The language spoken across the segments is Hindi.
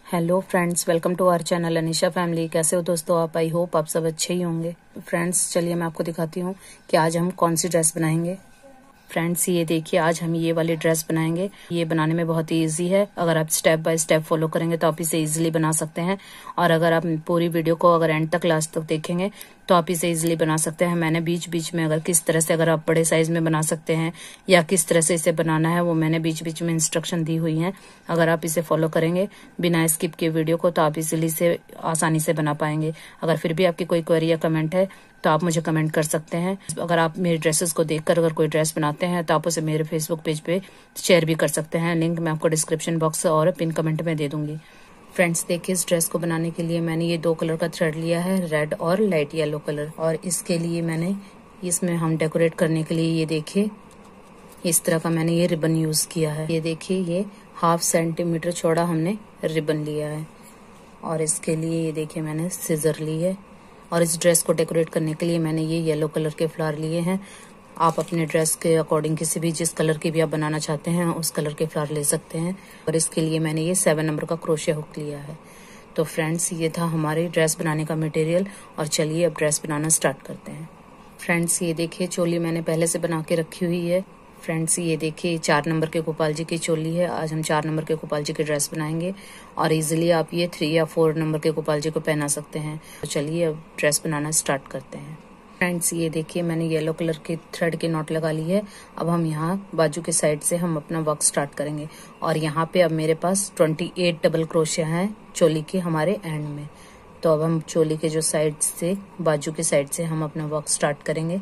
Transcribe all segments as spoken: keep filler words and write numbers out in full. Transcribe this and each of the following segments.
Hello friends, welcome to our channel Anisha family. कैसे हो दोस्तों आप? आई होप आप सब अच्छे ही होंगे। फ्रेंड्स चलिए मैं आपको दिखाती हूँ कि आज हम कौन सी ड्रेस बनाएंगे। फ्रेंड्स ये देखिए, आज हम ये वाली ड्रेस बनाएंगे। ये बनाने में बहुत ही इजी है। अगर आप स्टेप बाय स्टेप फॉलो करेंगे तो आप इसे इजीली बना सकते हैं। और अगर आप पूरी वीडियो को अगर एंड तक लास्ट तक देखेंगे तो आप इसे इजीली बना सकते हैं। मैंने बीच बीच में अगर किस तरह से अगर आप बड़े साइज में बना सकते हैं या किस तरह से इसे बनाना है वो मैंने बीच बीच में इंस्ट्रक्शन दी हुई है। अगर आप इसे फॉलो करेंगे बिना स्किप के वीडियो को तो आप इजीली से आसानी से बना पाएंगे। अगर फिर भी आपकी कोई क्वेरी या कमेंट है तो आप मुझे कमेंट कर सकते हैं। अगर आप मेरे ड्रेसेस को देखकर अगर कोई ड्रेस बनाते हैं तो आप उसे मेरे फेसबुक पेज पे शेयर भी कर सकते हैं। लिंक मैं आपको डिस्क्रिप्शन बॉक्स और पिन कमेंट में दे दूंगी। फ्रेंड्स देखिए, इस ड्रेस को बनाने के लिए मैंने ये दो कलर का थ्रेड लिया है, रेड और लाइट येलो कलर। और इसके लिए मैंने इसमें हम डेकोरेट करने के लिए ये देखिए इस तरह का मैंने ये रिबन यूज किया है। ये देखिए, ये हाफ सेंटीमीटर चौड़ा हमने रिबन लिया है। और इसके लिए ये देखिए मैंने सिजर ली है। और इस ड्रेस को डेकोरेट करने के लिए मैंने ये येलो कलर के फ्लावर लिए हैं। आप अपने ड्रेस के अकॉर्डिंग किसी भी जिस कलर की भी आप बनाना चाहते हैं उस कलर के फ्लावर ले सकते हैं। और इसके लिए मैंने ये सेवन नंबर का क्रोशिया हुक लिया है। तो फ्रेंड्स ये था हमारी ड्रेस बनाने का मटेरियल। और चलिए अब ड्रेस बनाना स्टार्ट करते हैं। फ्रेंड्स ये देखिए, चोली मैंने पहले से बना के रखी हुई है। फ्रेंड्स ये देखिए, चार नंबर के गोपाल जी की चोली है। आज हम चार नंबर के गोपाल जी की ड्रेस बनाएंगे। और इजीली आप ये थ्री या फोर नंबर के गोपाल जी को पहना सकते हैं। तो चलिए अब ड्रेस बनाना स्टार्ट करते हैं। फ्रेंड्स ये देखिए, मैंने येलो कलर के थ्रेड की नॉट लगा ली है। अब हम यहाँ बाजू के साइड से हम अपना वर्क स्टार्ट करेंगे। और यहाँ पे अब मेरे पास अट्ठाईस डबल क्रोशिया है चोली के हमारे एंड में। तो अब हम चोली के जो साइड से बाजू के साइड से हम अपना वर्क स्टार्ट करेंगे।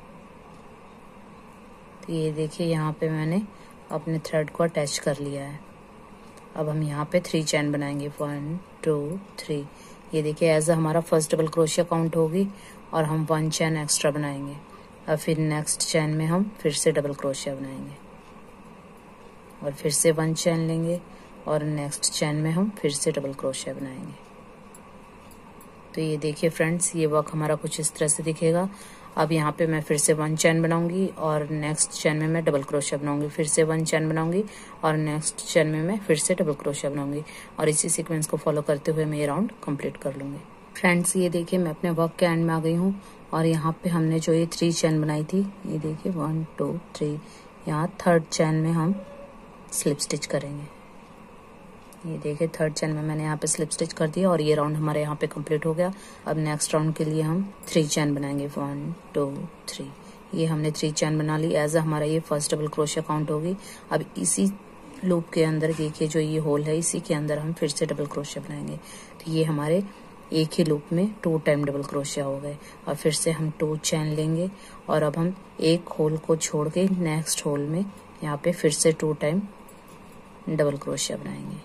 तो ये देखिए, यहाँ पे मैंने अपने थ्रेड को अटैच कर लिया है। अब हम यहाँ पे थ्री चैन बनाएंगे, वन टू थ्री। ये देखिए, एज हमारा फर्स्ट डबल क्रोशिया काउंट होगी और हम वन चैन एक्स्ट्रा बनाएंगे। और फिर नेक्स्ट चैन में हम फिर से डबल क्रोशिया बनाएंगे और फिर से वन चैन लेंगे और नेक्स्ट चैन में हम फिर से डबल क्रोशिया बनाएंगे। तो ये देखिए फ्रेंड्स, ये वर्क हमारा कुछ इस तरह से दिखेगा। अब यहाँ पे मैं फिर से वन चैन बनाऊंगी और नेक्स्ट चैन में मैं डबल क्रोशिया बनाऊंगी, फिर से वन चैन बनाऊंगी और नेक्स्ट चैन में मैं फिर से डबल क्रोशिया बनाऊंगी। और इसी सीक्वेंस को फॉलो करते हुए मैं ये राउंड कंप्लीट कर लूंगी। फ्रेंड्स ये देखिए, मैं अपने वर्क के एंड में आ गई हूँ। और यहाँ पे हमने जो ये थ्री चैन बनाई थी, ये देखिए वन टू थ्री, यहाँ थर्ड चैन में हम स्लिप स्टिच करेंगे। ये देखिए, थर्ड चैन में मैंने यहाँ पे स्लिप स्टिच कर दिया और ये राउंड हमारे यहाँ पे कंप्लीट हो गया। अब नेक्स्ट राउंड के लिए हम थ्री चैन बनाएंगे, वन टू थ्री। ये हमने थ्री चैन बना ली। एज हमारा ये फर्स्ट डबल क्रोशिया काउंट होगी। अब इसी लूप के अंदर देखिए जो ये होल है, इसी के अंदर हम फिर से डबल क्रोशिया बनाएंगे। तो ये हमारे एक ही लूप में टू टाइम डबल क्रोशिया हो गए। और फिर से हम टू चैन लेंगे और अब हम एक होल को छोड़ के नेक्स्ट होल में यहाँ पे फिर से टू टाइम डबल क्रोशिया बनाएंगे।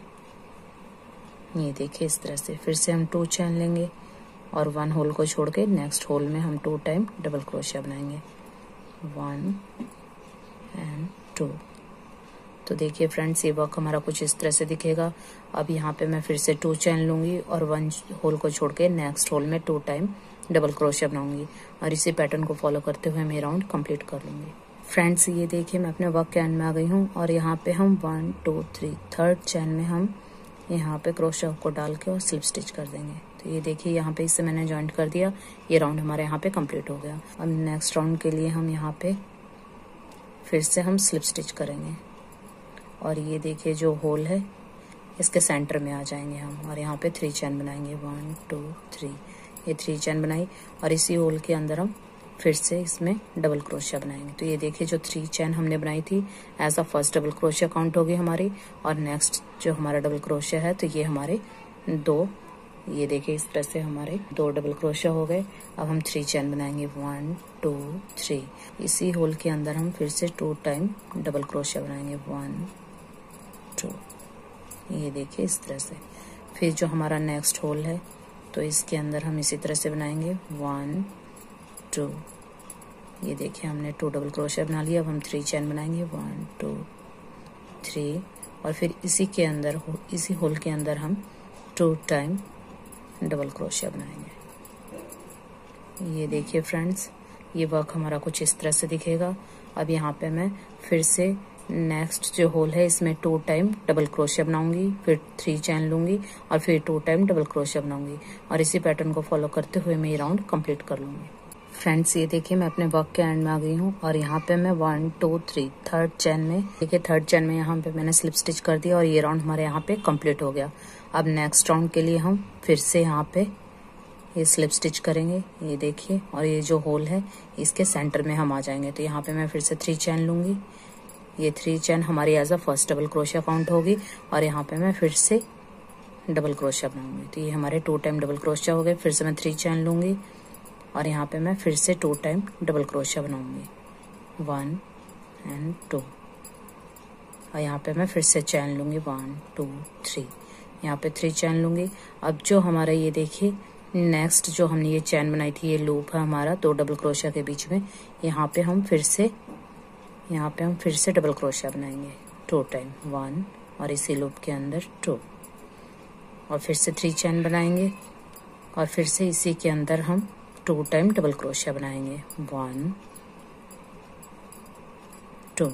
ये देखिए, इस तरह से फिर से हम टू चैन लेंगे और वन होल को छोड़ के नेक्स्ट होल में हम टू टाइम डबल क्रोशिया बनाएंगे, वन एंड टू। तो देखिए फ्रेंड्स, ये वर्क हमारा कुछ इस तरह से दिखेगा। अब यहाँ पे मैं फिर से टू चैन लूंगी और वन होल को छोड़ के नेक्स्ट होल में टू टाइम डबल क्रोशिया बनाऊंगी। और इसी पैटर्न को फॉलो करते हुए मैं राउंड कंप्लीट कर लूंगी। फ्रेंड्स ये देखिए, मैं अपने वर्क के एंड में आ गई हूँ और यहाँ पे हम one two three third chain में हम यहाँ पे क्रोशिया को डाल के और स्लिप स्टिच कर देंगे। तो ये देखिए, यहाँ पे इससे मैंने जॉइंट कर दिया। ये राउंड हमारे यहाँ पे कंप्लीट हो गया। अब नेक्स्ट राउंड के लिए हम यहाँ पे फिर से हम स्लिप स्टिच करेंगे। और ये देखिए, जो होल है इसके सेंटर में आ जाएंगे हम और यहाँ पे थ्री चैन बनाएंगे, वन टू थ्री। ये थ्री चैन बनाई और इसी होल के अंदर हम फिर से इसमें डबल क्रोशिया बनाएंगे। तो ये देखिए, जो थ्री चैन हमने बनाई थी as a first double crochet count होगी हमारी। और नेक्स्ट जो हमारा डबल क्रोशिया है तो ये हमारे दो, ये देखिए इस तरह से हमारे दो डबल क्रोशिया हो गए। अब हम थ्री चैन बनाएंगे, वन टू थ्री। इसी होल के अंदर हम फिर से टू टाइम डबल क्रोशिया बनाएंगे, वन टू। ये देखिए इस तरह से। फिर जो हमारा नेक्स्ट होल है तो इसके अंदर हम इसी तरह से बनाएंगे, वन टू। ये देखिए, हमने टू डबल क्रोशिया बना लिया। अब हम थ्री चैन बनाएंगे, वन टू थ्री। और फिर इसी के अंदर इसी होल के अंदर हम टू टाइम डबल क्रोशिया बनाएंगे। ये देखिए फ्रेंड्स, ये वर्क हमारा कुछ इस तरह से दिखेगा। अब यहाँ पे मैं फिर से नेक्स्ट जो होल है इसमें टू टाइम डबल क्रोशिया बनाऊंगी, फिर थ्री चैन लूंगी और फिर टू टाइम डबल क्रोशिया बनाऊंगी और इसी पैटर्न को फॉलो करते हुए मैं ये राउंड कंप्लीट कर लूंगी। फ्रेंड्स ये देखिए मैं अपने वर्क के एंड में आ गई हूँ और यहाँ पे मैं one two three third chain में देखिए थर्ड चैन में यहाँ पे मैंने स्लिप स्टिच कर दिया और ये राउंड हमारे यहाँ पे कंप्लीट हो गया। अब नेक्स्ट राउंड के लिए हम फिर से यहाँ पे ये स्लिप स्टिच करेंगे, ये देखिए, और ये जो होल है इसके सेंटर में हम आ जाएंगे। तो यहाँ पे मैं फिर से थ्री चैन लूंगी, ये थ्री चैन हमारी as a first double crochet count होगी और यहाँ पे मैं फिर से डबल क्रोशिया बनाऊंगी। तो ये हमारे टू टाइम डबल क्रोशिया हो गए। फिर से मैं थ्री चैन लूंगी और यहाँ पे मैं फिर से टू टाइम डबल क्रोशिया बनाऊंगी, वन एंड टू, और यहाँ पे मैं फिर से चैन लूंगी, वन टू थ्री, यहाँ पे थ्री चैन लूंगी। अब जो हमारा ये देखिए नेक्स्ट जो हमने ये चैन बनाई थी, ये लूप है हमारा दो डबल क्रोशिया के बीच में, यहाँ पे हम फिर से यहाँ पे हम फिर से डबल क्रोशिया बनाएंगे टू टाइम, वन, और इसी लूप के अंदर टू, और फिर से थ्री चैन बनाएंगे और फिर से इसी के अंदर हम टू टाइम डबल क्रोशिया बनाएंगे, वन टू,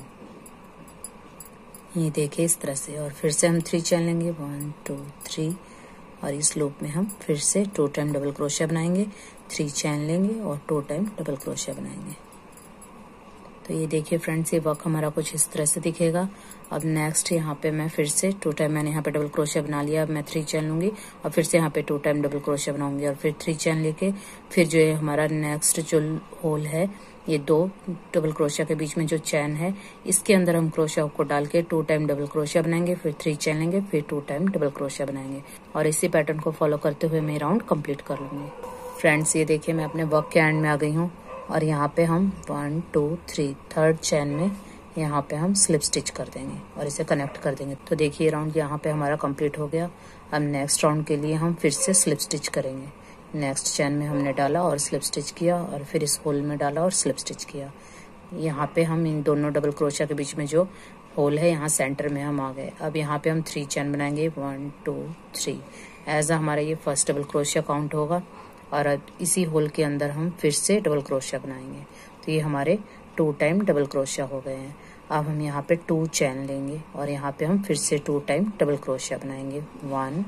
ये देखिए इस तरह से, और फिर से हम थ्री चैन लेंगे, वन टू थ्री, और इस लूप में हम फिर से टू टाइम डबल क्रोशिया बनाएंगे, थ्री चैन लेंगे और टू टाइम डबल क्रोशिया बनाएंगे। तो ये देखिए फ्रेंड्स, ये वर्क हमारा कुछ इस तरह से दिखेगा। अब नेक्स्ट यहाँ पे मैं फिर से टू टाइम मैंने यहाँ पे डबल क्रोशिया बना लिया। अब मैं थ्री चैन लूंगी और फिर से यहाँ पे टू टाइम डबल क्रोशिया बनाऊंगी और फिर थ्री चैन लेके फिर जो है हमारा नेक्स्ट जो होल है, ये दो डबल क्रोशिया के बीच में जो चैन है, इसके अंदर हम क्रोशिया को डाल के टू टाइम डबल क्रोशिया बनाएंगे, फिर थ्री चैन लेंगे, फिर टू टाइम डबल क्रोशिया बनाएंगे और इसी पैटर्न को फॉलो करते हुए मैं राउंड कंप्लीट कर लूंगी। फ्रेंड्स ये देखिए मैं अपने वर्क के एंड में आ गई हूँ और यहाँ पे हम one two three third chain में यहाँ पे हम स्लिप स्टिच कर देंगे और इसे कनेक्ट कर देंगे। तो देखिए राउंड यहाँ पे हमारा कंप्लीट हो गया। अब नेक्स्ट राउंड के लिए हम फिर से स्लिप स्टिच करेंगे। नेक्स्ट चैन में हमने डाला और स्लिप स्टिच किया और फिर इस होल में डाला और स्लिप स्टिच किया। यहाँ पे हम इन दोनों डबल क्रोशिया के बीच में जो होल है, यहाँ सेंटर में हम आ गए। अब यहाँ पे हम थ्री चैन बनाएंगे, वन टू थ्री, एज हमारा ये फर्स्ट डबल क्रोशिया काउंट होगा और अब इसी होल के अंदर हम फिर से डबल क्रोशिया बनाएंगे। तो ये हमारे टू टाइम डबल क्रोशिया हो गए हैं। अब हम यहाँ पे टू चैन लेंगे और यहाँ पे हम फिर से टू टाइम डबल क्रोशिया बनाएंगे, वन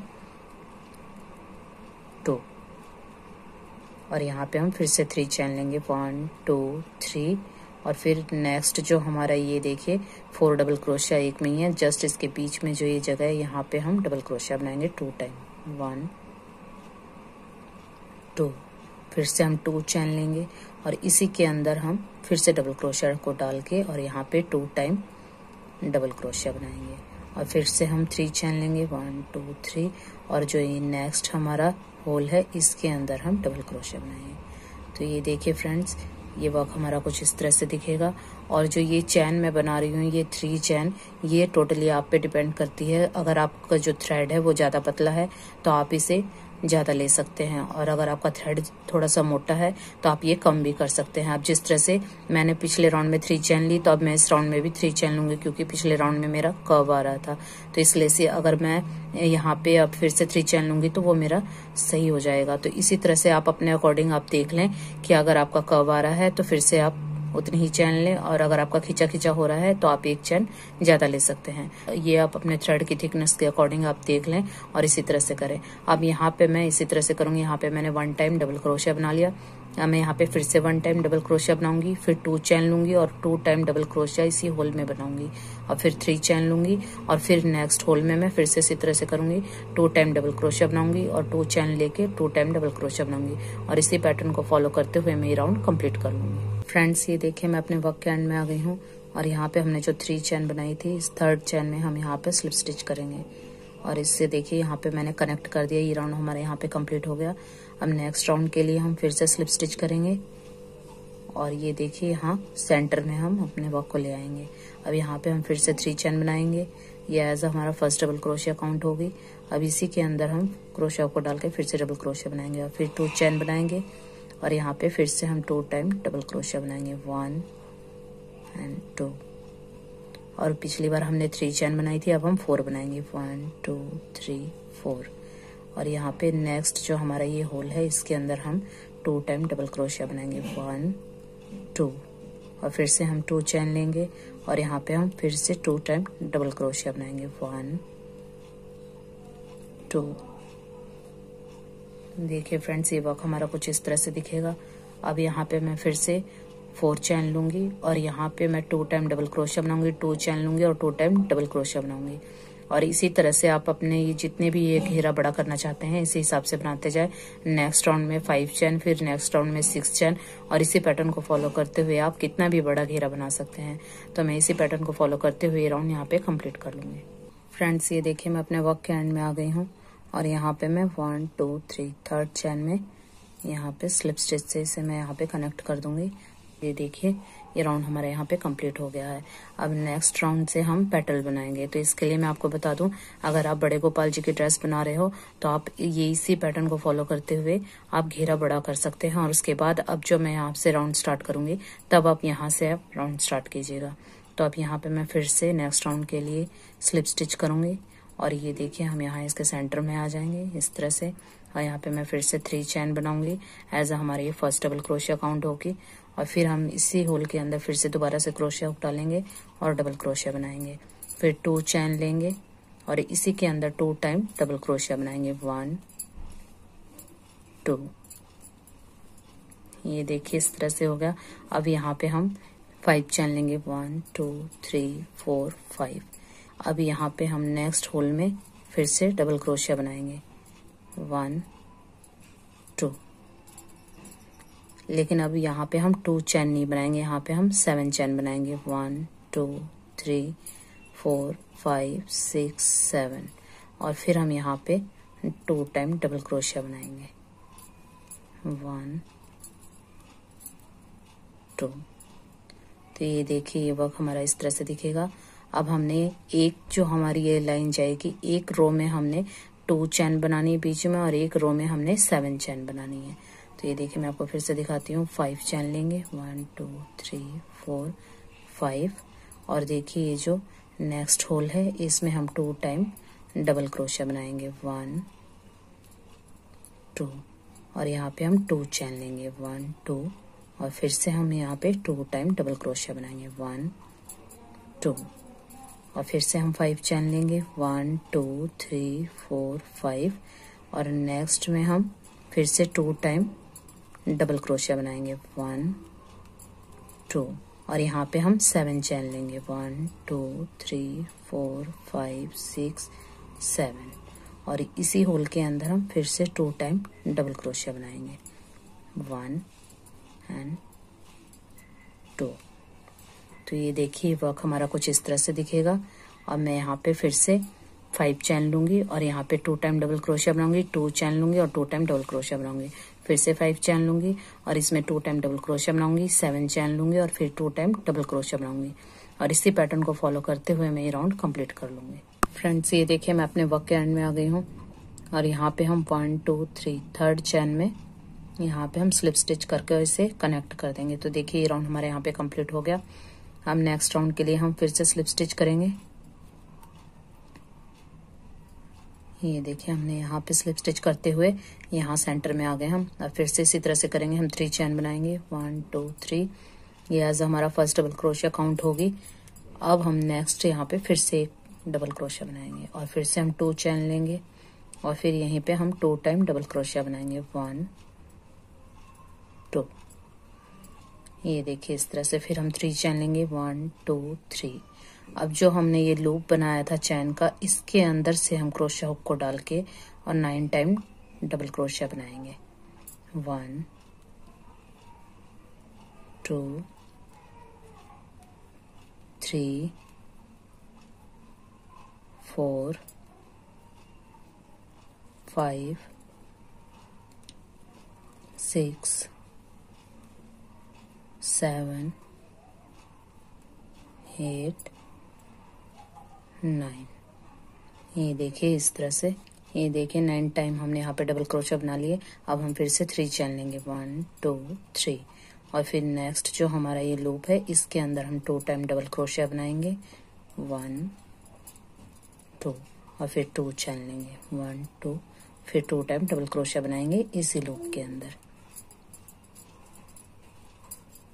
टू, और यहाँ पे हम फिर से थ्री चैन लेंगे, वन टू थ्री, और फिर नेक्स्ट जो हमारा ये देखिए फोर डबल क्रोशिया एक में ही है, जस्ट इसके बीच में जो ये जगह है यहाँ पे हम डबल क्रोशिया बनाएंगे टू टाइम, वन टू, फिर से हम टू चैन लेंगे और इसी के अंदर हम फिर से डबल क्रोशिया को डाल के और यहाँ पे टू टाइम डबल क्रोशिया बनाएंगे और फिर से हम थ्री चैन लेंगे, वन टू थ्री, और जो ये नेक्स्ट हमारा होल है इसके अंदर हम डबल क्रोशिया बनाएंगे। तो ये देखिए फ्रेंड्स, ये वर्क हमारा कुछ इस तरह से दिखेगा। और जो ये चैन मैं बना रही हूँ, ये थ्री चैन, ये टोटली आप पे डिपेंड करती है। अगर आपका जो थ्रेड है वो ज़्यादा पतला है तो आप इसे ज़्यादा ले सकते हैं, और अगर आपका थ्रेड थोड़ा सा मोटा है तो आप ये कम भी कर सकते हैं। अब जिस तरह से मैंने पिछले राउंड में थ्री चैन ली, तो अब मैं इस राउंड में भी थ्री चैन लूंगी, क्योंकि पिछले राउंड में मेरा कर्व आ रहा था। तो इसलिए से अगर मैं यहाँ पे अब फिर से थ्री चैन लूंगी तो वो मेरा सही हो जाएगा। तो इसी तरह से आप अपने अकॉर्डिंग आप देख लें कि अगर आपका कर्व आ रहा है तो फिर से आप उतनी ही चैन लें, और अगर आपका खींचा खींचा हो रहा है तो आप एक चैन ज्यादा ले सकते हैं। ये आप अपने थ्रेड की थिकनेस के अकॉर्डिंग आप देख लें और इसी तरह से करें। अब यहाँ पे मैं इसी तरह से करूंगी। यहाँ पे मैंने वन टाइम डबल क्रोशिया बना लिया। अब मैं यहाँ पे फिर से वन टाइम डबल क्रोशिया बनाऊंगी, फिर टू चैन लूंगी और टू टाइम डबल क्रोशिया इसी होल में बनाऊंगी, और फिर थ्री चैन लूंगी और फिर नेक्स्ट होल में मैं फिर से इसी तरह से करूंगी, टू टाइम डबल क्रोशिया बनाऊंगी और टू चैन लेके टू टाइम डबल क्रोशिया बनाऊंगी, और इसी पैटर्न को फॉलो करते हुए मैं ये राउंड कंप्लीट कर लूंगी। फ्रेंड्स ये देखिए मैं अपने वर्क के एंड में आ गई हूँ और यहाँ पे हमने जो थ्री चैन बनाई थी, इस थर्ड चैन में हम यहाँ पे स्लिप स्टिच करेंगे और इससे देखिए यहाँ पे मैंने कनेक्ट कर दिया। ये राउंड हमारे यहाँ पे कंप्लीट हो गया। अब नेक्स्ट राउंड के लिए हम फिर से स्लिप स्टिच करेंगे और ये देखिए यहाँ सेंटर में हम अपने वर्क को ले आएंगे। अब यहाँ पे हम फिर से थ्री चैन बनाएंगे। ये एज हमारा फर्स्ट डबल क्रोशिया काउंट होगी। अब इसी के अंदर हम क्रोशिया को डाल के फिर से डबल क्रोशिया बनाएंगे और फिर टू चैन बनाएंगे और यहाँ पे फिर से हम टू टाइम डबल क्रोशिया बनाएंगे, वन एंड टू, और पिछली बार हमने थ्री चैन बनाई थी, अब हम फोर बनाएंगे, वन टू थ्री फोर, और यहाँ पे नेक्स्ट जो हमारा ये होल है इसके अंदर हम टू टाइम डबल क्रोशिया बनाएंगे, वन टू, और फिर से हम टू चैन लेंगे और यहाँ पे हम फिर से टू टाइम डबल क्रोशिया बनाएंगे। One two. देखिए फ्रेंड्स, ये वर्क हमारा कुछ इस तरह से दिखेगा। अब यहाँ पे मैं फिर से फोर चैन लूंगी और यहाँ पे मैं टू टाइम डबल क्रोशिया बनाऊंगी, टू चैन लूंगी और टू टाइम डबल क्रोशिया बनाऊंगी। और इसी तरह से आप अपने ये जितने भी ये घेरा बड़ा करना चाहते हैं इसी हिसाब से बनाते जाए। नेक्स्ट राउंड में फाइव चैन, फिर नेक्स्ट राउंड में सिक्स चैन, और इसी पैटर्न को फॉलो करते हुए आप कितना भी बड़ा घेरा बना सकते हैं। तो मैं इसी पैटर्न को फॉलो करते हुए राउंड यहाँ पे कंप्लीट कर लूंगी। फ्रेंड्स, ये देखिए मैं अपने वर्क के एंड में आ गई हूँ और यहाँ पे मैं one two three third chain में यहाँ पे स्लिप स्टिच से इसे मैं यहाँ पे कनेक्ट कर दूंगी। ये देखिए ये राउंड हमारा यहाँ पे कंप्लीट हो गया है। अब नेक्स्ट राउंड से हम पेटल बनाएंगे। तो इसके लिए मैं आपको बता दूं, अगर आप बड़े गोपाल जी की ड्रेस बना रहे हो तो आप ये इसी पैटर्न को फॉलो करते हुए आप घेरा बड़ा कर सकते हैं। और उसके बाद अब जो मैं यहाँ से राउंड स्टार्ट करूंगी तब आप यहाँ से आप राउंड स्टार्ट कीजिएगा। तो अब यहाँ पे मैं फिर से नेक्स्ट राउंड के लिए स्लिप स्टिच करूंगी और ये देखिए हम यहाँ इसके सेंटर में आ जाएंगे इस तरह से। और यहाँ पे मैं फिर से थ्री चैन बनाऊंगी एज हमारी ये फर्स्ट डबल क्रोशिया काउंट होगी। और फिर हम इसी होल के अंदर फिर से दोबारा से क्रोशिया हुक डालेंगे और डबल क्रोशिया बनाएंगे। फिर टू चैन लेंगे और इसी के अंदर टू टाइम डबल क्रोशिया बनाएंगे। One two. ये देखिए इस तरह से हो गया। अब यहाँ पे हम फाइव चैन लेंगे। One two three four five. अब यहाँ पे हम नेक्स्ट होल में फिर से डबल क्रोशिया बनाएंगे। One two. लेकिन अब यहाँ पे हम टू चैन नहीं बनाएंगे, यहाँ पे हम सेवन चैन बनाएंगे। One two three four five six seven. और फिर हम यहाँ पे टू टाइम डबल क्रोशिया बनाएंगे। One two. तो ये देखिए ये वर्क हमारा इस तरह से दिखेगा। अब हमने एक जो हमारी ये लाइन जाएगी, एक रो में हमने टू चैन बनानी है बीच में और एक रो में हमने सेवन चैन बनानी है। तो ये देखिए मैं आपको फिर से दिखाती हूँ। फाइव चैन लेंगे। One two three four five. और देखिए ये जो नेक्स्ट होल है इसमें हम टू टाइम डबल क्रोशिया बनाएंगे। One two. और यहाँ पे हम टू चैन लेंगे। One two. और फिर से हम यहाँ पे टू टाइम डबल क्रोशिया बनाएंगे। One two. और फिर से हम फाइव चैन लेंगे। One two three four five. और नेक्स्ट में हम फिर से टू टाइम डबल क्रोशिया बनाएंगे। One two. और यहाँ पे हम सेवन चैन लेंगे। One two three four five six seven. और इसी होल के अंदर हम फिर से टू टाइम डबल क्रोशिया बनाएंगे। One and two. तो ये देखिए वर्क हमारा कुछ इस तरह से दिखेगा। अब मैं यहाँ पे फिर से फाइव चैन लूंगी और यहाँ पे टू टाइम डबल क्रोशिया बनाऊंगी, टू चैन लूंगी और टू टाइम डबल क्रोशिया बनाऊंगी। फिर से फाइव चैन लूंगी और इसमें टू टाइम डबल क्रोशिया बनाऊंगी, सेवन चैन लूंगी और फिर टू टाइम डबल क्रोशिया बनाऊंगी। और इसी पैटर्न को फॉलो करते हुए मैं ये राउंड कंप्लीट कर लूंगी। फ्रेंड्स, ये देखिए मैं अपने वर्क के एंड में आ गई हूँ और यहाँ पे हम one two three third chain में यहाँ पे हम स्लिप स्टिच करके इसे कनेक्ट कर देंगे। तो देखिए ये राउंड हमारे यहाँ पे कंप्लीट हो गया। हम नेक्स्ट राउंड के लिए हम फिर से स्लिप स्टिच करेंगे। ये देखिए हमने यहाँ पे स्लिप स्टिच करते हुए यहाँ सेंटर में आ गए हम। अब फिर से इसी तरह से करेंगे। हम थ्री चैन बनाएंगे। One two three. ये एज हमारा फर्स्ट डबल क्रोशिया काउंट होगी। अब हम नेक्स्ट यहाँ पे फिर से एक डबल क्रोशिया बनाएंगे और फिर से हम टू चैन लेंगे और फिर यहीं पे हम टू टाइम डबल क्रोशिया बनाएंगे। One two. ये देखिए इस तरह से। फिर हम थ्री चैन लेंगे। One two three. अब जो हमने ये लूप बनाया था चैन का, इसके अंदर से हम क्रोशिया हुक को डाल के और नाइन टाइम डबल क्रोशिया बनाएंगे। One two three four five six seven eight nine. ये देखिए इस तरह से। ये देखिए नाइन टाइम हमने यहाँ पे डबल क्रोशिया बना लिए। अब हम फिर से थ्री चैन लेंगे। One two three. और फिर नेक्स्ट जो हमारा ये लूप है इसके अंदर हम टू टाइम डबल क्रोशिया बनाएंगे। One two. और फिर टू चैन लेंगे। One two. फिर टू टाइम डबल क्रोशिया बनाएंगे इसी लूप के अंदर।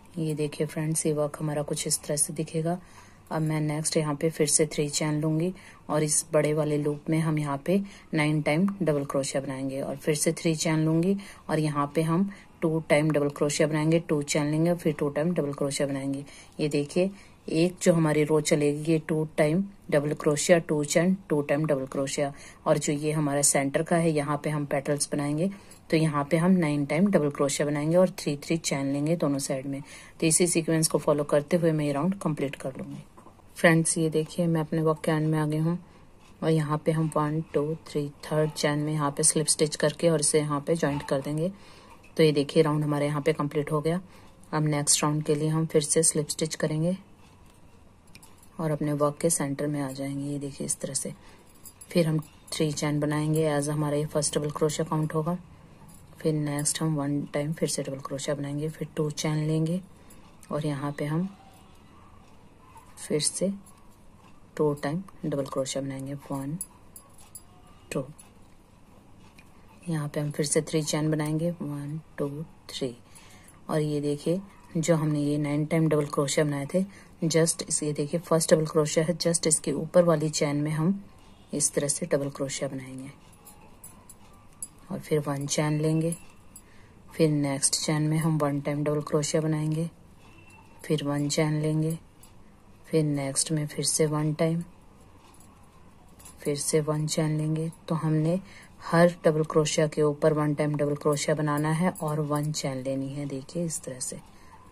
ये देखिए फ्रेंड्स, ये वर्क हमारा कुछ इस तरह से दिखेगा। अब मैं नेक्स्ट यहाँ पे फिर से थ्री चैन लूंगी और इस बड़े वाले लूप में हम यहाँ पे नाइन टाइम डबल क्रोशिया बनाएंगे और फिर से थ्री चैन लूंगी और यहाँ पे हम टू टाइम डबल क्रोशिया बनाएंगे, टू चैन लेंगे और फिर टू टाइम डबल क्रोशिया बनाएंगे। ये देखिए, एक जो हमारी रो चलेगी ये two time double crochet, two chain, two time double crochet, और जो ये हमारा सेंटर का है यहाँ पे हम पेटल्स बनाएंगे तो यहाँ पे हम नाइन टाइम डबल क्रोशिया बनाएंगे और थ्री थ्री चैन लेंगे दोनों साइड में। तो इसी सीक्वेंस को फॉलो करते हुए मैं ये राउंड कंप्लीट कर लूंगी। फ्रेंड्स, ये देखिए मैं अपने वर्क के एंड में आ गई हूँ और यहाँ पे हम one two three third chain में यहाँ पे स्लिप स्टिच करके और इसे यहाँ पे ज्वाइंट कर देंगे। तो ये देखिए राउंड हमारे यहाँ पे कंप्लीट हो गया। अब नेक्स्ट राउंड के लिए हम फिर से स्लिप स्टिच करेंगे और अपने वर्क के सेंटर में आ जाएंगे। ये देखिए इस तरह से। फिर हम थ्री चैन बनाएंगे एज हमारा ये फर्स्ट डबल क्रोशिया काउंट होगा। फिर नेक्स्ट हम वन टाइम फिर से डबल क्रोशिया बनाएंगे, फिर टू चैन लेंगे और यहाँ पे हम फिर से टू टाइम डबल क्रोशिया बनाएंगे, वन टू। यहाँ पे हम फिर से थ्री चैन बनाएंगे, वन टू थ्री। और ये देखिए जो हमने ये नाइन टाइम डबल क्रोशिया बनाए थे, जस्ट इस ये देखिए फर्स्ट डबल क्रोशिया है, जस्ट इसके ऊपर वाली चैन में हम इस तरह से डबल क्रोशिया बनाएंगे और फिर वन चैन लेंगे। फिर नेक्स्ट चैन में हम वन टाइम डबल क्रोशिया बनाएंगे, फिर वन चैन लेंगे, फिर नेक्स्ट में फिर से वन टाइम, फिर से वन चैन लेंगे। तो हमने हर डबल क्रोशिया के ऊपर वन टाइम डबल क्रोशिया बनाना है और वन चैन लेनी है। देखिए इस तरह से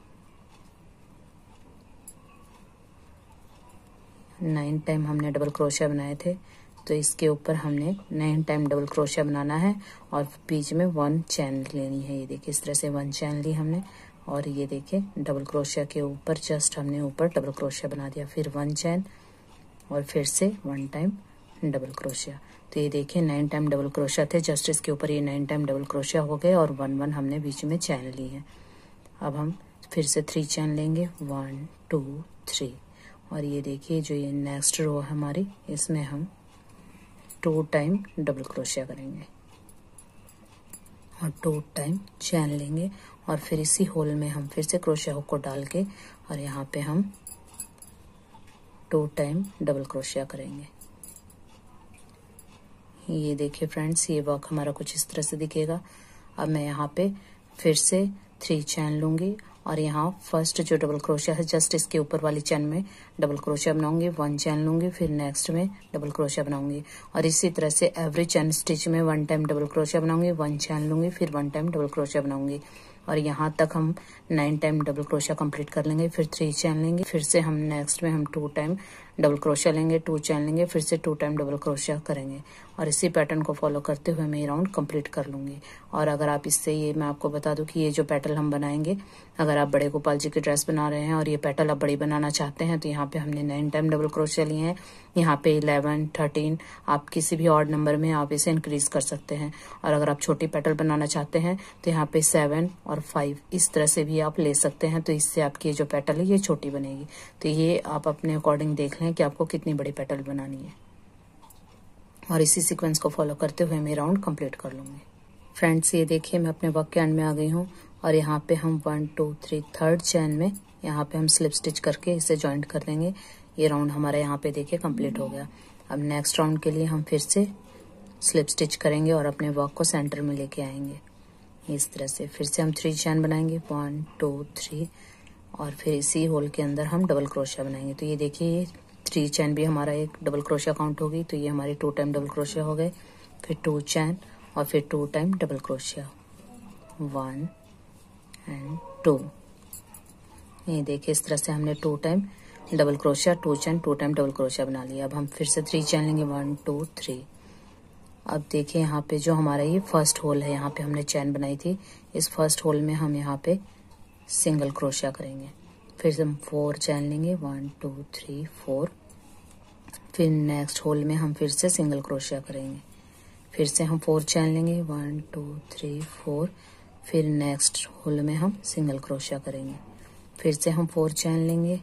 नाइन टाइम हमने डबल क्रोशिया बनाए थे, तो इसके ऊपर हमने नाइन टाइम डबल क्रोशिया बनाना है और बीच में वन चैन लेनी है। ये देखिए इस तरह से वन चैन ली हमने और ये देखिए डबल क्रोशिया के ऊपर जस्ट हमने ऊपर डबल क्रोशिया बना दिया, फिर वन चैन और फिर से वन टाइम डबल क्रोशिया। तो ये देखिए नाइन टाइम डबल क्रोशिया थे, जस्ट इसके ऊपर ये नाइन टाइम डबल क्रोशिया हो गए और वन वन हमने बीच में चैन ली है। अब हम फिर से थ्री चैन लेंगे, वन टू थ्री। और ये देखिए जो ये नेक्स्ट रो है हमारी, इसमें हम टू टाइम डबल क्रोशिया करेंगे और टू टाइम चैन लेंगे और फिर इसी होल में हम फिर से क्रोशिया हुक को डाल के और यहाँ पे हम टू टाइम डबल क्रोशिया करेंगे। ये देखिए फ्रेंड्स, ये वर्क हमारा कुछ इस तरह से दिखेगा। अब मैं यहाँ पे फिर से थ्री चैन लूंगी और यहाँ फर्स्ट जो डबल क्रोशिया है जस्ट इसके ऊपर वाली चैन में डबल क्रोशिया बनाऊंगी, वन चैन लूंगी, फिर नेक्स्ट में डबल क्रोशिया बनाऊंगी और इसी तरह से एवरी चैन स्टिच में वन टाइम डबल क्रोशिया बनाऊंगी, वन चैन लूंगी, फिर वन टाइम डबल क्रोशिया बनाऊंगी और यहाँ तक हम nine time double crochet complete कर लेंगे। फिर थ्री चैन लेंगे, फिर से हम नेक्स्ट में हम टू टाइम डबल क्रोशिया लेंगे, टू चैन लेंगे, फिर से टू टाइम डबल क्रोशिया करेंगे और इसी पैटर्न को फॉलो करते हुए मैं ये राउंड कंप्लीट कर लूंगी। और अगर आप इससे, ये मैं आपको बता दूं कि ये जो पेटल हम बनाएंगे, अगर आप बड़े गोपाल जी की ड्रेस बना रहे हैं और ये पेटल आप बड़ी बनाना चाहते हैं तो यहाँ पे हमने नाइन टाइम डबल क्रोशिया लिए हैं। यहाँ पे इलेवन थर्टीन आप किसी भी ऑड नंबर में आप इसे इंक्रीज कर सकते हैं और अगर आप छोटी पेटल बनाना चाहते हैं तो यहाँ पे सेवन और फाइव इस तरह से भी आप ले सकते हैं। तो इससे आपकी जो पेटल है ये छोटी बनेगी। तो ये आप अपने अकॉर्डिंग देख लें कि आपको कितनी बड़ी पेटल बनानी है और इसी सीक्वेंस को फॉलो करते हुए मैं राउंड कंप्लीट कर लूंगी। फ्रेंड्स, ये देखिए मैं अपने वर्क के एंड में आ गई हूँ और यहाँ पे हम one two three third chain में यहाँ पे हम स्लिप स्टिच करके इसे ज्वाइंट कर देंगे। ये राउंड हमारे यहाँ पे देखिए कंप्लीट हो गया। अब नेक्स्ट राउंड के लिए हम फिर से स्लिप स्टिच करेंगे और अपने वर्क को सेंटर में लेके आएंगे इस तरह से। फिर से हम थ्री चैन बनाएंगे, वन टू थ्री और फिर इसी होल के अंदर हम डबल क्रोशिया बनाएंगे। तो ये देखिए ये थ्री चैन भी हमारा एक डबल क्रोशिया काउंट होगी, तो ये हमारे टू टाइम डबल क्रोशिया हो गए, फिर टू चैन और फिर two time double crochet, one and two. ये देखिए इस तरह से हमने two time double crochet, two chain, two time double crochet बना लिया। अब हम फिर से थ्री चैन लेंगे, वन टू थ्री। अब देखिए यहाँ पे जो हमारा ये फर्स्ट होल है, यहाँ पे हमने चैन बनाई थी, इस फर्स्ट होल में हम यहाँ पे सिंगल क्रोशिया करेंगे। फिर से हम फोर चैन लेंगे, वन टू थ्री फोर। फिर नेक्स्ट होल में हम फिर से सिंगल क्रोशिया करेंगे। फिर से हम फोर चैन लेंगे, वन टू थ्री फोर। फिर नेक्स्ट होल में हम सिंगल क्रोशिया करेंगे। फिर से हम फोर चैन लेंगे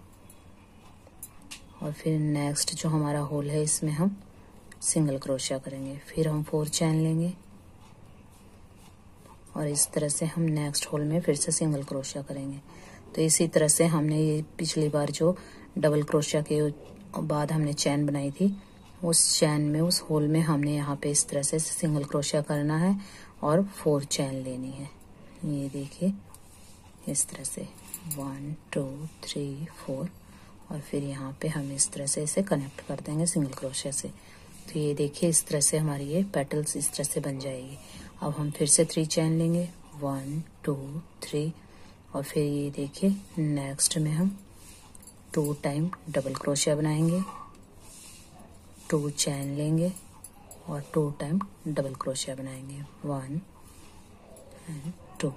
और फिर नेक्स्ट जो हमारा होल है इसमें हम सिंगल क्रोशिया करेंगे। फिर हम फोर चैन लेंगे और इस तरह से हम नेक्स्ट होल में फिर से सिंगल क्रोशिया करेंगे। तो इसी तरह से हमने ये पिछली बार जो डबल क्रोशिया के बाद हमने चैन बनाई थी, उस चैन में, उस होल में हमने यहाँ पे इस तरह से सिंगल क्रोशिया करना है और फोर चैन लेनी है। ये देखिए इस तरह से वन टू थ्री फोर, और फिर यहाँ पे हम इस तरह से इसे कनेक्ट कर देंगे सिंगल क्रोशिया से। तो ये देखिए इस तरह से हमारी ये पेटल्स इस तरह से बन जाएगी। अब हम फिर से थ्री चैन लेंगे, वन टू थ्री, और फिर ये देखिए नेक्स्ट में हम टू टाइम डबल क्रोशिया बनाएंगे, टू चैन लेंगे और टू टाइम डबल क्रोशिया बनाएंगे, वन एंड टू।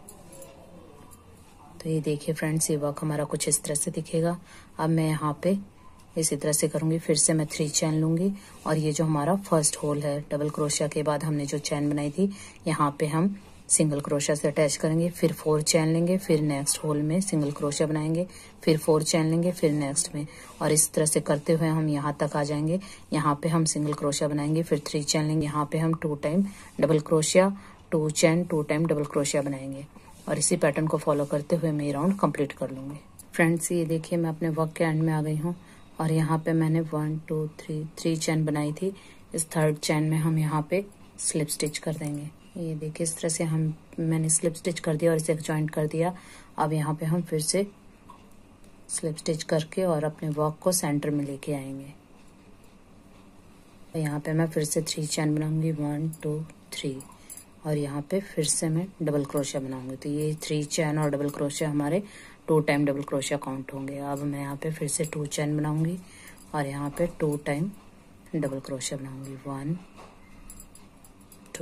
तो ये देखिए फ्रेंड्स, ये वर्क हमारा कुछ इस तरह से दिखेगा। अब मैं यहाँ पे इसी तरह से करूंगी, फिर से मैं थ्री चैन लूंगी और ये जो हमारा फर्स्ट होल है डबल क्रोशिया के बाद हमने जो चैन बनाई थी, यहाँ पे हम सिंगल क्रोशिया से अटैच करेंगे, फिर फोर चैन लेंगे, फिर नेक्स्ट होल में सिंगल क्रोशिया बनाएंगे, फिर फोर चैन लेंगे, फिर नेक्स्ट में, और इस तरह से करते हुए हम यहाँ तक आ जाएंगे। यहाँ पे हम सिंगल क्रोशिया बनाएंगे, फिर थ्री चैन लेंगे, यहाँ पे हम two time double crochet, two chain, two time double crochet बनाएंगे, और इसी पैटर्न को फॉलो करते हुए मैं ये राउंड कंप्लीट कर लूंगी। फ्रेंड्स ये देखिए मैं अपने वर्क के एंड में आ गई हूँ और यहाँ पे मैंने one two three three chain बनाई थी। इस थर्ड चैन में हम यहाँ पे स्लिप स्टिच कर देंगे। ये देखिए इस तरह से हम मैंने स्लिप स्टिच कर दिया और इसे ज्वाइंट कर दिया। अब यहाँ पे हम फिर से स्लिप स्टिच करके और अपने वर्क को सेंटर में लेके आएंगे। यहाँ पे मैं फिर से थ्री चैन बनाऊंगी, वन टू थ्री, और यहाँ पे फिर से मैं डबल क्रोशिया बनाऊंगी। तो ये थ्री चैन और डबल क्रोशिया हमारे two time double crochet count होंगे। अब मैं यहाँ पे फिर से टू चैन बनाऊंगी और यहाँ पे टू टाइम डबल क्रोशिया बनाऊंगी, वन टू,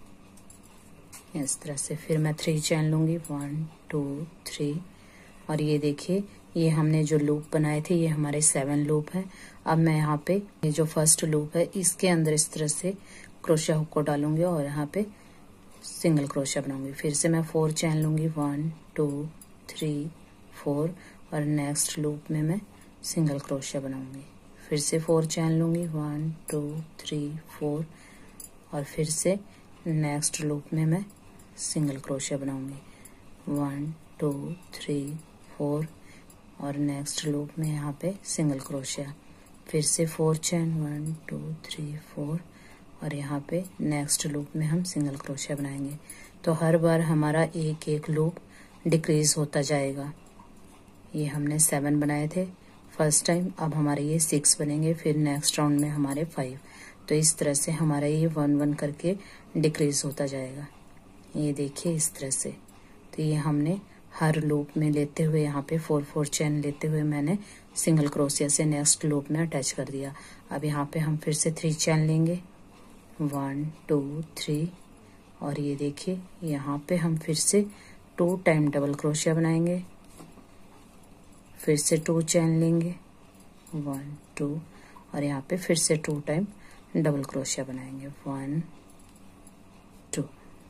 इस तरह से। फिर मैं थ्री चैन लूंगी, वन टू थ्री, और ये देखिए ये हमने जो लूप बनाए थे ये हमारे सेवन लूप है। अब मैं यहाँ पे ये जो फर्स्ट लूप है इसके अंदर इस तरह से क्रोशिया हुक को डालूंगी और यहाँ पे सिंगल क्रोशिया बनाऊंगी। फिर से मैं फोर चैन लूंगी, वन टू थ्री फोर, और नेक्स्ट लूप में मैं सिंगल क्रोशिया बनाऊंगी। फिर से फोर चैन लूंगी, वन टू थ्री फोर, और फिर से नेक्स्ट लूप में मैं सिंगल क्रोशिया बनाऊंगी, वन टू थ्री फोर, और नेक्स्ट लूप में यहाँ पे सिंगल क्रोशिया। फिर से four chain, one two three four, और यहाँ पे नेक्स्ट लूप में हम सिंगल क्रोशिया बनाएंगे। तो हर बार हमारा एक एक लूप डिक्रीज होता जाएगा। ये हमने सेवन बनाए थे फर्स्ट टाइम, अब हमारे ये सिक्स बनेंगे, फिर नेक्स्ट राउंड में हमारे फाइव। तो इस तरह से हमारा ये वन वन करके डिक्रीज होता जाएगा। ये देखिए इस तरह से। तो ये हमने हर लूप में लेते हुए यहाँ पे फोर फोर चैन लेते हुए मैंने सिंगल क्रोशिया से नेक्स्ट लूप में अटैच कर दिया। अब यहाँ पे हम फिर से थ्री चैन लेंगे, वन टू थ्री, और ये देखिए यहाँ पे हम फिर से टू टाइम डबल क्रोशिया बनाएंगे, फिर से टू चैन लेंगे, वन टू, और यहाँ पे फिर से टू टाइम डबल क्रोशिया बनाएंगे, वन टू।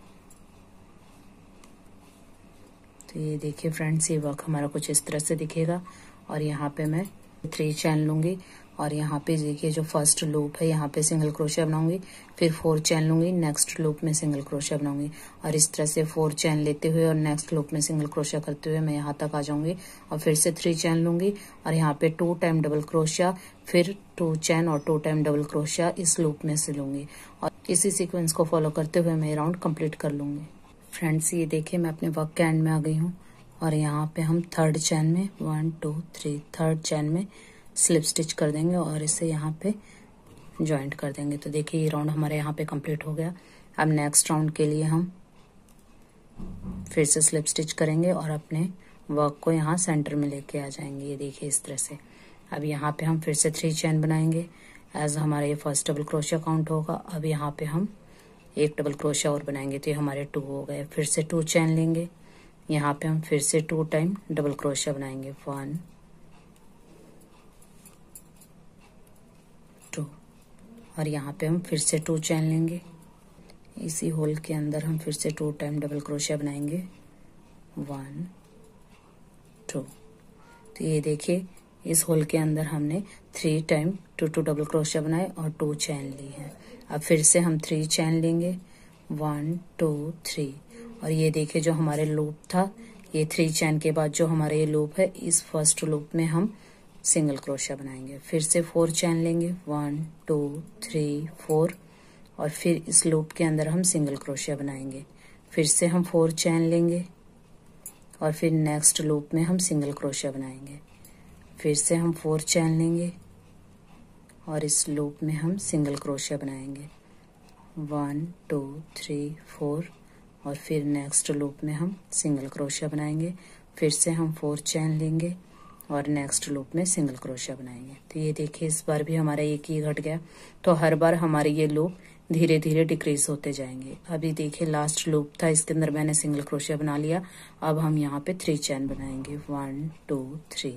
तो ये देखिए फ्रेंड्स, ये वर्क हमारा कुछ इस तरह से दिखेगा। और यहाँ पे मैं थ्री चैन लूंगी और यहाँ पे देखिए जो फर्स्ट लूप है यहाँ पे सिंगल क्रोशिया बनाऊंगी, फिर फोर चैन लूंगी, नेक्स्ट लूप में सिंगल क्रोशिया बनाऊंगी, और इस तरह से फोर चैन लेते हुए और नेक्स्ट लूप में सिंगल क्रोशिया करते हुए मैं यहाँ तक आ जाऊंगी। और फिर से थ्री चैन लूंगी और यहाँ पे टू टाइम डबल क्रोशिया, फिर टू चैन और टू टाइम डबल क्रोशिया इस लूप में से लूंगी, और इसी सीक्वेंस को फॉलो करते हुए मैं राउंड कंप्लीट कर लूंगी। फ्रेंड्स ये देखिए मैं अपने वर्क के एंड में आ गई हूँ और यहाँ पे हम थर्ड चैन में one two three third chain में स्लिप स्टिच कर देंगे और इसे यहाँ पे जॉइंट कर देंगे। तो देखिए ये राउंड हमारे यहाँ पे कंप्लीट हो गया। अब नेक्स्ट राउंड के लिए हम फिर से स्लिप स्टिच करेंगे और अपने वर्क को यहाँ सेंटर में लेके आ जाएंगे। ये देखिए इस तरह से। अब यहाँ पे हम फिर से थ्री चैन बनाएंगे एज हमारा ये फर्स्ट डबल क्रोशिया काउंट होगा। अब यहाँ पे हम एक डबल क्रोशिया और बनाएंगे तो ये हमारे टू हो गए। फिर से टू चैन लेंगे, यहाँ पे हम फिर से टू टाइम डबल क्रोशिया बनाएंगे, वन टू, और यहाँ पे हम फिर से टू चैन लेंगे, इसी होल के अंदर हम फिर से टू टाइम डबल क्रोशिया बनाएंगे, वन टू। तो ये देखिए इस होल के अंदर हमने three time two two double crochet बनाए और टू चैन ली है। अब फिर से हम थ्री चैन लेंगे, वन टू थ्री, और ये देखिए जो हमारे लूप था ये थ्री चैन के बाद जो हमारा ये लूप है, इस फर्स्ट लूप में हम सिंगल क्रोशिया बनाएंगे। फिर से फोर चैन लेंगे, वन टू थ्री फोर, और फिर इस लूप के अंदर हम सिंगल क्रोशिया बनाएंगे। फिर से हम फोर चैन लेंगे और फिर नेक्स्ट लूप में हम सिंगल क्रोशिया बनाएंगे। फिर से हम फोर चैन लेंगे और इस लूप में हम सिंगल क्रोशिया बनाएंगे, वन टू थ्री फोर, और फिर नेक्स्ट लूप में हम सिंगल क्रोशिया बनाएंगे। फिर से हम फोर चैन लेंगे और नेक्स्ट लूप में सिंगल क्रोशिया बनाएंगे। तो ये देखिए इस बार भी हमारा एक ही घट गया। तो हर बार हमारे ये लूप धीरे धीरे डिक्रीज होते जाएंगे। अभी देखिए लास्ट लूप था, इसके अंदर मैंने सिंगल क्रोशिया बना लिया। अब हम यहाँ पे थ्री चैन बनाएंगे, वन टू थ्री,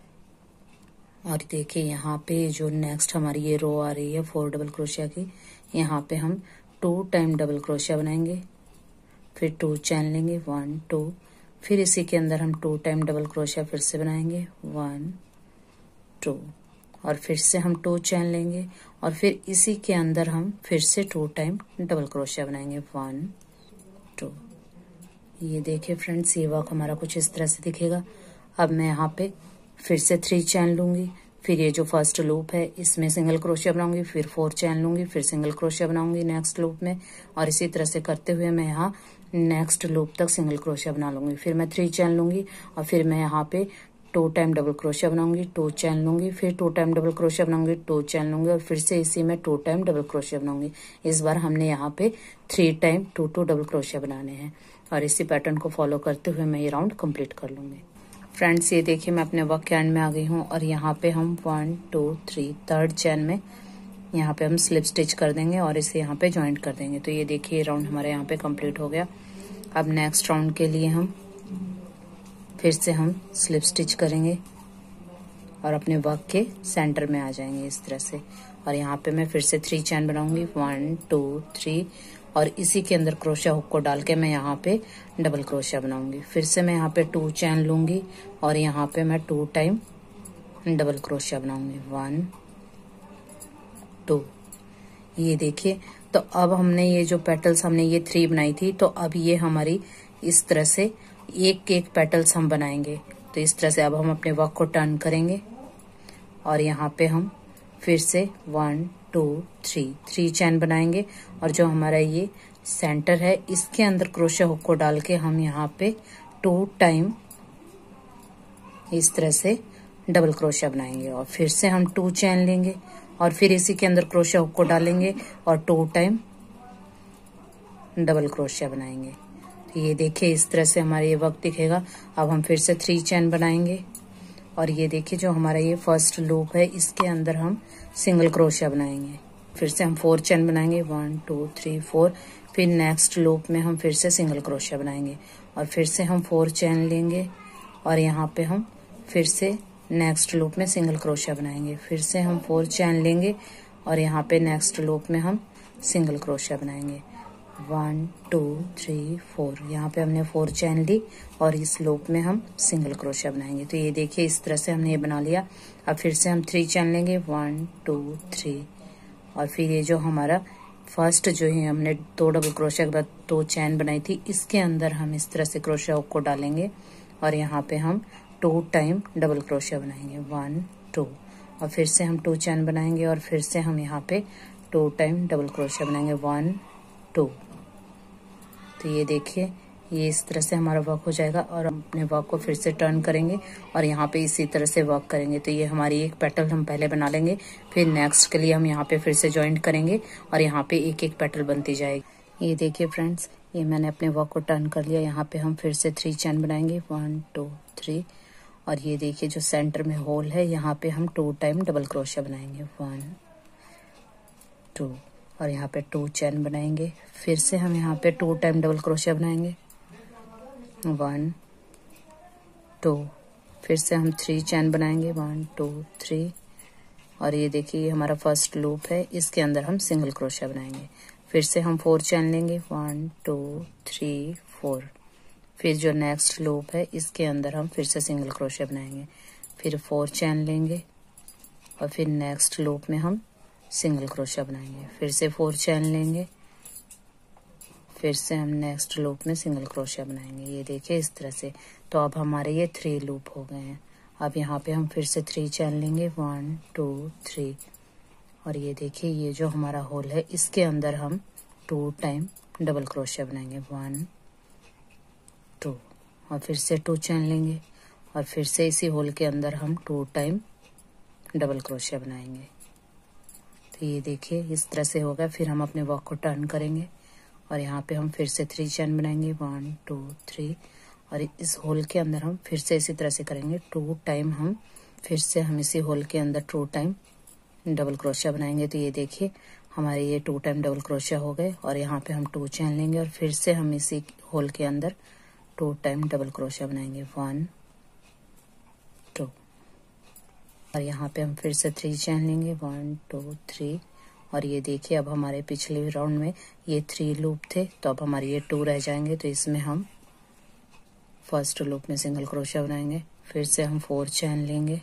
और देखिए यहाँ पे जो नेक्स्ट हमारी ये रो आ रही है फोर डबल क्रोशिया की, यहाँ पे हम टू टाइम डबल क्रोशिया बनाएंगे। फिर टू चैन लेंगे, वन टू, फिर इसी के अंदर हम टू टाइम डबल क्रोशिया फिर से बनाएंगे, वन टू, और फिर से हम टू चैन लेंगे और फिर इसी के अंदर हम फिर से टू टाइम डबल क्रोशिया बनाएंगे, वन टू। ये देखिए फ्रेंड्स, ये वर्क हमारा कुछ इस तरह से दिखेगा। अब मैं यहाँ पे फिर से थ्री चैन लूंगी, फिर ये जो फर्स्ट लूप है इसमें सिंगल क्रोशिया बनाऊंगी, फिर फोर चैन लूंगी, फिर सिंगल क्रोशिया बनाऊंगी नेक्स्ट लूप में, और इसी तरह से करते हुए मैं यहाँ नेक्स्ट लूप तक सिंगल क्रोशिया बना लूंगी। फिर मैं थ्री चैन लूंगी और फिर मैं यहाँ पे टू टाइम डबल क्रोशिया बनाऊंगी, टू चैन लूंगी, फिर टू टाइम डबल क्रोशिया बनाऊंगी, टू चैन लूंगी, और फिर से इसी में टू टाइम डबल क्रोशिया बनाऊंगी। इस बार हमने यहाँ पे three time two two double क्रोशिया बनाने हैं, और इसी पैटर्न को फॉलो करते हुए मैं ये राउंड कंप्लीट कर लूंगी। फ्रेंड्स ये देखिए मैं अपने वर्क के एंड में आ गई हूँ, और यहाँ पे हम one two three third chain में यहाँ पे हम स्लिप स्टिच कर देंगे और इसे यहाँ पे ज्वाइंट कर देंगे। तो ये देखिए राउंड हमारे यहाँ पे कंप्लीट हो गया। अब नेक्स्ट राउंड के लिए हम फिर से हम स्लिप स्टिच करेंगे और अपने वर्क के सेंटर में आ जाएंगे इस तरह से, और यहाँ पे मैं फिर से थ्री चैन बनाऊंगी, वन टू थ्री, और इसी के अंदर क्रोशिया हुक को डाल के मैं यहाँ पे डबल क्रोशिया बनाऊंगी। फिर से मैं यहाँ पे टू चैन लूंगी और यहाँ पे मैं टू टाइम डबल क्रोशिया बनाऊंगी, वन टू। ये देखिए, तो अब हमने ये जो पेटल्स हमने ये थ्री बनाई थी, तो अब ये हमारी इस तरह से एक एक पेटल्स हम बनाएंगे। तो इस तरह से अब हम अपने वर्क को टर्न करेंगे और यहाँ पे हम फिर से one two three three chain बनाएंगे, और जो हमारा ये सेंटर है इसके अंदर क्रोशिया हुक को डाल के हम यहाँ पे टू टाइम इस तरह से डबल क्रोशिया बनाएंगे, और फिर से हम टू चैन लेंगे और फिर इसी के अंदर क्रोशिया हुक को डालेंगे और टू टाइम डबल क्रोशिया बनाएंगे। तो ये देखिए इस तरह से हमारा ये वर्क दिखेगा। अब हम फिर से थ्री चैन बनाएंगे, और ये देखिए जो हमारा ये फर्स्ट लूप है इसके अंदर हम सिंगल क्रोशिया बनाएंगे। फिर से हम फोर चैन बनाएंगे, वन टू थ्री फोर, फिर नेक्स्ट लूप में हम फिर से सिंगल क्रोशिया बनाएंगे, और फिर से हम फोर चैन लेंगे और यहाँ पे हम फिर से नेक्स्ट लूप में सिंगल क्रोशिया बनाएंगे। फिर से हम फोर चैन लेंगे और यहाँ पे नेक्स्ट लूप में हम सिंगल क्रोशिया बनाएंगे, वन टू थ्री फोर। यहाँ पे हमने फोर चैन ली और इस लूप में हम सिंगल क्रोशिया बनाएंगे। तो ये देखिए इस तरह से हमने ये बना लिया। अब फिर से हम थ्री चैन लेंगे, वन टू थ्री, और फिर ये जो हमारा फर्स्ट जो है हमने दो डबल क्रोशिया के बाद दो चैन बनाई थी, इसके अंदर हम इस तरह से क्रोशिया हुक को डालेंगे और यहाँ पे हम टू टाइम डबल क्रोशिया बनाएंगे, वन टू, और फिर से हम टू चैन बनाएंगे और फिर से हम यहाँ पे टू टाइम डबल क्रोशिया बनाएंगे, वन टू। तो ये देखिए ये इस तरह से हमारा वर्क हो जाएगा, और हम अपने वर्क को फिर से टर्न करेंगे और यहाँ पे इसी तरह से वर्क करेंगे। तो ये हमारी एक पेटल हम पहले बना लेंगे, फिर नेक्स्ट के लिए हम यहाँ पे फिर से ज्वाइंट करेंगे और यहाँ पे एक एक पेटल बनती जाएगी। ये देखिए फ्रेंड्स, ये मैंने अपने वर्क को टर्न कर लिया। यहाँ पे हम फिर से थ्री चैन बनाएंगे, वन टू थ्री, और ये देखिए जो सेंटर में होल है यहाँ पे हम टू टाइम डबल क्रोशिया बनाएंगे, वन टू, और यहाँ पे टू चैन बनाएंगे। फिर से हम यहाँ पे टू टाइम डबल क्रोशिया बनाएंगे, वन टू, फिर से हम थ्री चैन बनाएंगे, वन टू थ्री, और ये देखिए ये हमारा फर्स्ट लूप है, इसके अंदर हम सिंगल क्रोशिया बनाएंगे। फिर से हम फोर चैन लेंगे, वन टू थ्री फोर, फिर जो नेक्स्ट लूप है इसके अंदर हम फिर से सिंगल क्रोशिया बनाएंगे, फिर फोर चैन लेंगे और फिर नेक्स्ट लूप में हम सिंगल क्रोशिया बनाएंगे। फिर से फोर चैन लेंगे, फिर से हम नेक्स्ट लूप में सिंगल क्रोशिया बनाएंगे। ये देखिए इस तरह से। तो अब हमारे ये थ्री लूप हो गए हैं। अब यहाँ पे हम फिर से थ्री चैन लेंगे, वन टू थ्री, और ये देखिए ये जो हमारा होल है इसके अंदर हम टू टाइम डबल क्रोशिया बनाएंगे, वन टू, और फिर से टू चैन लेंगे और फिर से इसी होल के अंदर हम टू टाइम डबल क्रोशिया बनाएंगे। तो ये देखिए इस तरह से होगा। फिर हम अपने वर्क को टर्न करेंगे और यहाँ पे हम फिर से थ्री चैन बनाएंगे, वन टू थ्री, और इस होल के अंदर हम फिर से इसी तरह से करेंगे, टू टाइम हम फिर से हम इसी होल के अंदर टू टाइम डबल क्रोशिया बनाएंगे। तो ये देखिए हमारे ये टू टाइम डबल क्रोशिया हो गए और यहाँ पे हम टू चैन लेंगे और फिर से हम इसी होल के अंदर टू टाइम डबल क्रोशिया बनाएंगे, वन टू, और यहाँ पे हम फिर से थ्री चैन लेंगे, वन टू थ्री, और ये देखिए अब हमारे पिछले राउंड में ये थ्री लूप थे तो अब हमारे ये टू रह जाएंगे। तो इसमें हम फर्स्ट लूप में सिंगल क्रोशिया बनाएंगे, फिर से हम फोर चैन लेंगे,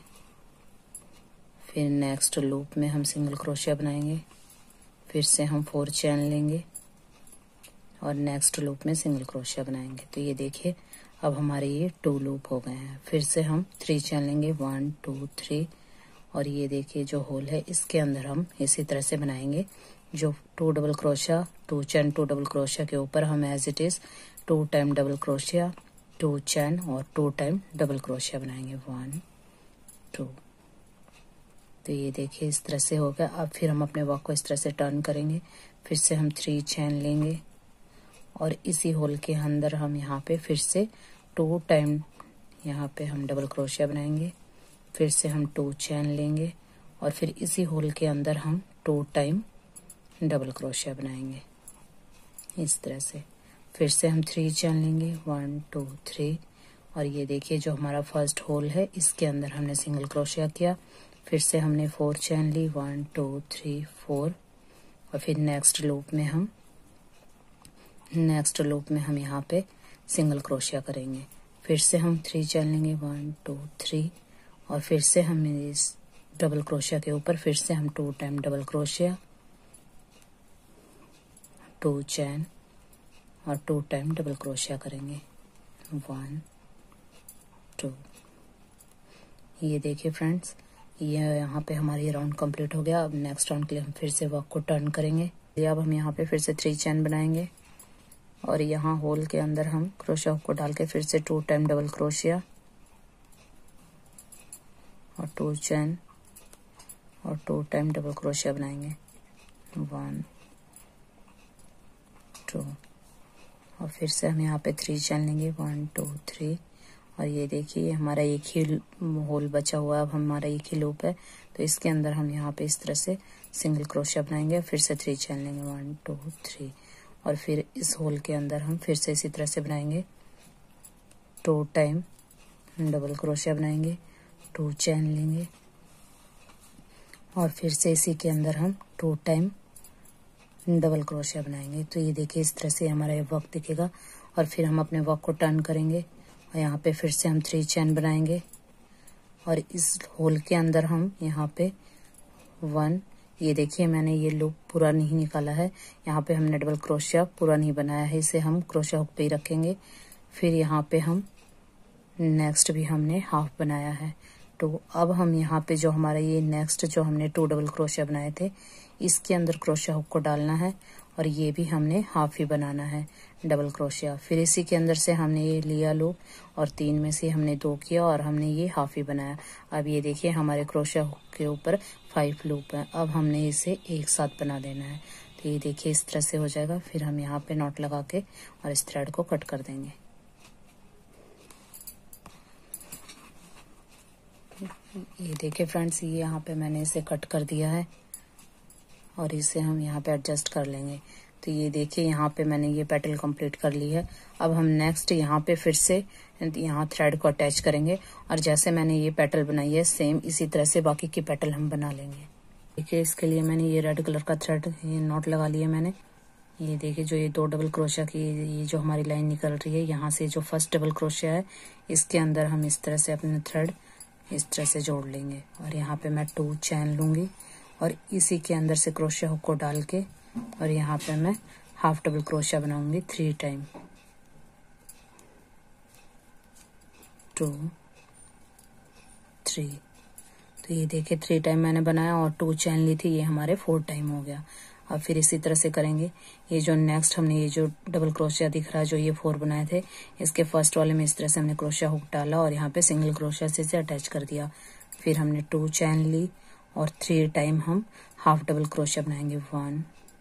फिर नेक्स्ट लूप में हम सिंगल क्रोशिया बनाएंगे, फिर से हम फोर चैन लेंगे और नेक्स्ट लूप में सिंगल क्रोशिया बनाएंगे। तो ये देखिए अब हमारे ये टू लूप हो गए हैं। फिर से हम थ्री चैन लेंगे, वन टू थ्री, और ये देखिए जो होल है इसके अंदर हम इसी तरह से बनाएंगे, जो two double crochet, two chain, two double crochet के ऊपर हम as it is two time double crochet, two chain और टू टाइम डबल क्रोशिया बनाएंगे, वन टू। तो ये देखिए इस तरह से हो गया। अब फिर हम अपने वर्क को इस तरह से टर्न करेंगे, फिर से हम थ्री चैन लेंगे और इसी होल के अंदर हम यहाँ पे फिर से टू टाइम यहाँ पे हम डबल क्रोशिया बनाएंगे, फिर से हम टू चैन लेंगे और फिर इसी होल के अंदर हम टू टाइम डबल क्रोशिया बनाएंगे इस तरह से। फिर से हम थ्री चैन लेंगे, वन टू थ्री, और ये देखिए जो हमारा फर्स्ट होल है इसके अंदर हमने सिंगल क्रोशिया किया, फिर से हमने फोर चैन ली, वन टू थ्री फोर, और फिर नेक्स्ट लूप में हम नेक्स्ट लूप में हम यहाँ पे सिंगल क्रोशिया करेंगे, फिर से हम थ्री चैन लेंगे, वन टू थ्री, और फिर से हम इस डबल क्रोशिया के ऊपर फिर से हम two time double crochet, two chain और टू टाइम डबल क्रोशिया करेंगे, वन टू। ये देखिए फ्रेंड्स ये यहाँ पे हमारी राउंड कंप्लीट हो गया। अब नेक्स्ट राउंड के लिए हम फिर से वर्क को टर्न करेंगे। अब हम यहाँ पे फिर से थ्री चैन बनाएंगे और यहाँ होल के अंदर हम क्रोशिया हुक को डाल के फिर से टू टाइम डबल क्रोशिया और टू चैन और टू टाइम डबल क्रोशिया बनाएंगे, वन टू, और फिर से हम यहाँ पे थ्री चैन लेंगे, वन टू थ्री, और ये देखिए हमारा एक ही होल बचा हुआ है। अब हमारा एक ही लूप है तो इसके अंदर हम यहाँ पे इस तरह से सिंगल क्रोशिया बनाएंगे, फिर से थ्री चैन लेंगे, वन टू थ्री, और फिर इस होल के अंदर हम फिर से इसी तरह से बनाएंगे, टू टाइम डबल क्रोशिया बनाएंगे, टू चैन लेंगे और फिर से इसी के अंदर हम टू टाइम डबल क्रोशिया बनाएंगे। तो ये देखिए इस तरह से हमारा ये वर्क दिखेगा। और फिर हम अपने वर्क को टर्न करेंगे और यहाँ पे फिर से हम थ्री चैन बनाएंगे और इस होल के अंदर हम यहाँ पे वन, ये देखिए मैंने ये लूप पूरा नहीं निकाला है, यहाँ पे हमने डबल क्रोशिया पूरा नहीं बनाया है, इसे हम क्रोशिया हुक पे ही रखेंगे। फिर यहाँ पे हम नेक्स्ट भी हमने हाफ बनाया है। तो अब हम यहाँ पे जो हमारा ये नेक्स्ट जो हमने टू डबल क्रोशिया बनाए थे इसके अंदर क्रोशिया हुक को डालना है और ये भी हमने हाफ ही बनाना है डबल क्रोशिया। फिर इसी के अंदर से हमने ये लिया लूप और तीन में से हमने दो किया और हमने ये हाफ ही बनाया। अब ये देखिए हमारे क्रोशिया हुक के ऊपर फाइव लूप है, अब हमने इसे एक साथ बना देना है। तो ये देखिए इस तरह से हो जाएगा। फिर हम यहाँ पे नॉट लगा के और इस थ्रेड को कट कर देंगे। ये देखिए फ्रेंड्स ये यहाँ पे मैंने इसे कट कर दिया है और इसे हम यहाँ पे एडजस्ट कर लेंगे। तो ये देखिए यहाँ पे मैंने ये पेटल कंप्लीट कर ली है। अब हम नेक्स्ट यहाँ पे फिर से यहाँ थ्रेड को अटैच करेंगे और जैसे मैंने ये पेटल बनाई है सेम इसी तरह से बाकी की पेटल हम बना लेंगे। देखिए इसके लिए मैंने ये रेड कलर का थ्रेड ये नॉट लगा लिया मैंने। ये देखिए जो ये दो डबल क्रोशिया की ये जो हमारी लाइन निकल रही है यहाँ से जो फर्स्ट डबल क्रोशिया है इसके अंदर हम इस तरह से अपने थ्रेड इस तरह से जोड़ लेंगे और यहाँ पे मैं टू चैन लूंगी और इसी के अंदर से क्रोशिया हुक को डाल के और यहाँ पे मैं हाफ डबल क्रोशिया बनाऊंगी थ्री टाइम, टू, थ्री। तो ये देखिए थ्री टाइम मैंने बनाया और टू चैन ली थी, ये हमारे फोर टाइम हो गया। अब फिर इसी तरह से करेंगे। ये जो नेक्स्ट हमने ये जो डबल क्रोशिया दिख रहा है जो ये फोर बनाए थे, इसके फर्स्ट वाले में इस तरह से हमने क्रोशिया हुक डाला और यहाँ पे सिंगल क्रोशिया से इसे अटैच कर दिया। फिर हमने टू चैन ली और थ्री टाइम हम हाफ डबल क्रोशिया बनाएंगे, वन,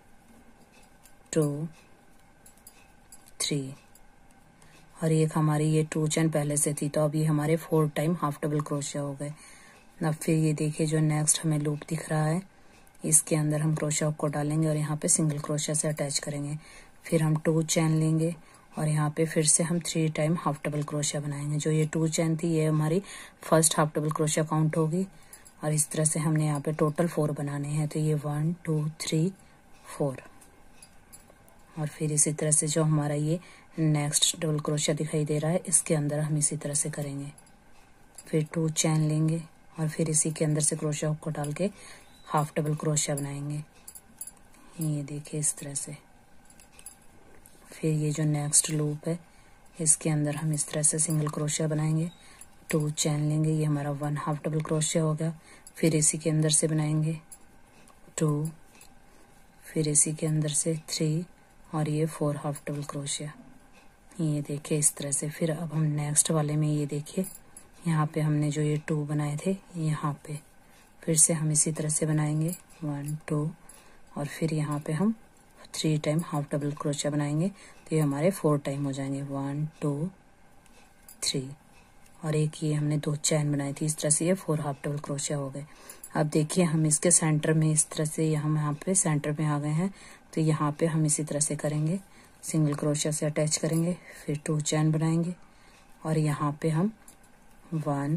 टू, थ्री। और एक हमारी ये टू चैन पहले से थी, तो अब ये हमारे फोर टाइम हाफ डबल क्रोशिया हो गए। अब फिर ये देखिए जो नेक्स्ट हमें लूप दिख रहा है, इसके अंदर हम क्रोशिया हुक को डालेंगे और यहाँ पे सिंगल क्रोशिया से अटैच करेंगे। फिर हम टू चैन लेंगे और यहाँ पे फिर से हम three time half double crochet बनाएंगे। जो ये टू चैन थी ये हमारी first half double crochet count होगी और इस तरह से हमने यहाँ पे टोटल फोर बनाने हैं। तो ये वन, टू, थ्री, फोर। और फिर इसी तरह से जो हमारा ये नेक्स्ट डबल क्रोशिया दिखाई दे रहा है, इसके अंदर हम इसी तरह से करेंगे। फिर टू चैन लेंगे और फिर इसी के अंदर से क्रोशिया हुक को डाल के हाफ डबल क्रोशिया बनाएंगे, ये देखिए इस तरह से। फिर ये जो नेक्स्ट लूप है, इसके अंदर हम इस तरह से सिंगल क्रोशिया बनाएंगे, टू चैन लेंगे, ये हमारा वन हाफ डबल क्रोशिया हो गया। फिर इसी के अंदर से बनाएंगे टू, फिर इसी के अंदर से थ्री और ये फोर हाफ डबल क्रोशिया, ये देखिए इस तरह से। फिर अब हम नेक्स्ट वाले में ये देखिए यहाँ पे हमने जो ये टू बनाए थे, यहाँ पे फिर से हम इसी तरह से बनाएंगे, वन, टू, और फिर यहाँ पे हम three time half double crochet बनाएंगे, तो ये हमारे फोर टाइम हो जाएंगे, वन, टू, थ्री। और एक ये हमने दो चैन बनाई थी, इस तरह से ये फोर हाफ डबल क्रोशिया हो गए। अब देखिए हम इसके सेंटर में इस तरह से हम यहाँ पे सेंटर में आ गए हैं, तो यहाँ पे हम इसी तरह से करेंगे, सिंगल क्रोशिया से अटैच करेंगे, फिर टू चैन बनाएंगे और यहाँ पे हम वन,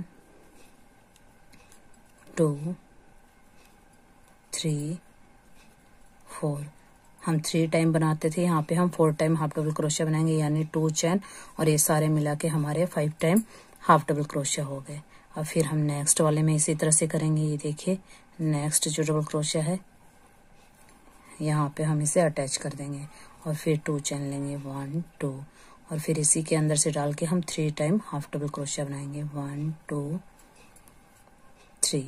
टू, थ्री, फोर। हम थ्री टाइम बनाते थे, यहाँ पे हम four time half double crochet बनाएंगे, यानी टू चैन और ये सारे मिला के हमारे फाइव टाइम हाफ डबल क्रोशिया हो गए। अब फिर हम नेक्स्ट वाले में इसी तरह से करेंगे। ये देखिए नेक्स्ट जो डबल क्रोशिया है, यहाँ पे हम इसे अटैच कर देंगे और फिर टू चैन लेंगे, वन, टू, और फिर इसी के अंदर से डाल के हम three time half double crochet बनाएंगे, वन, टू, थ्री।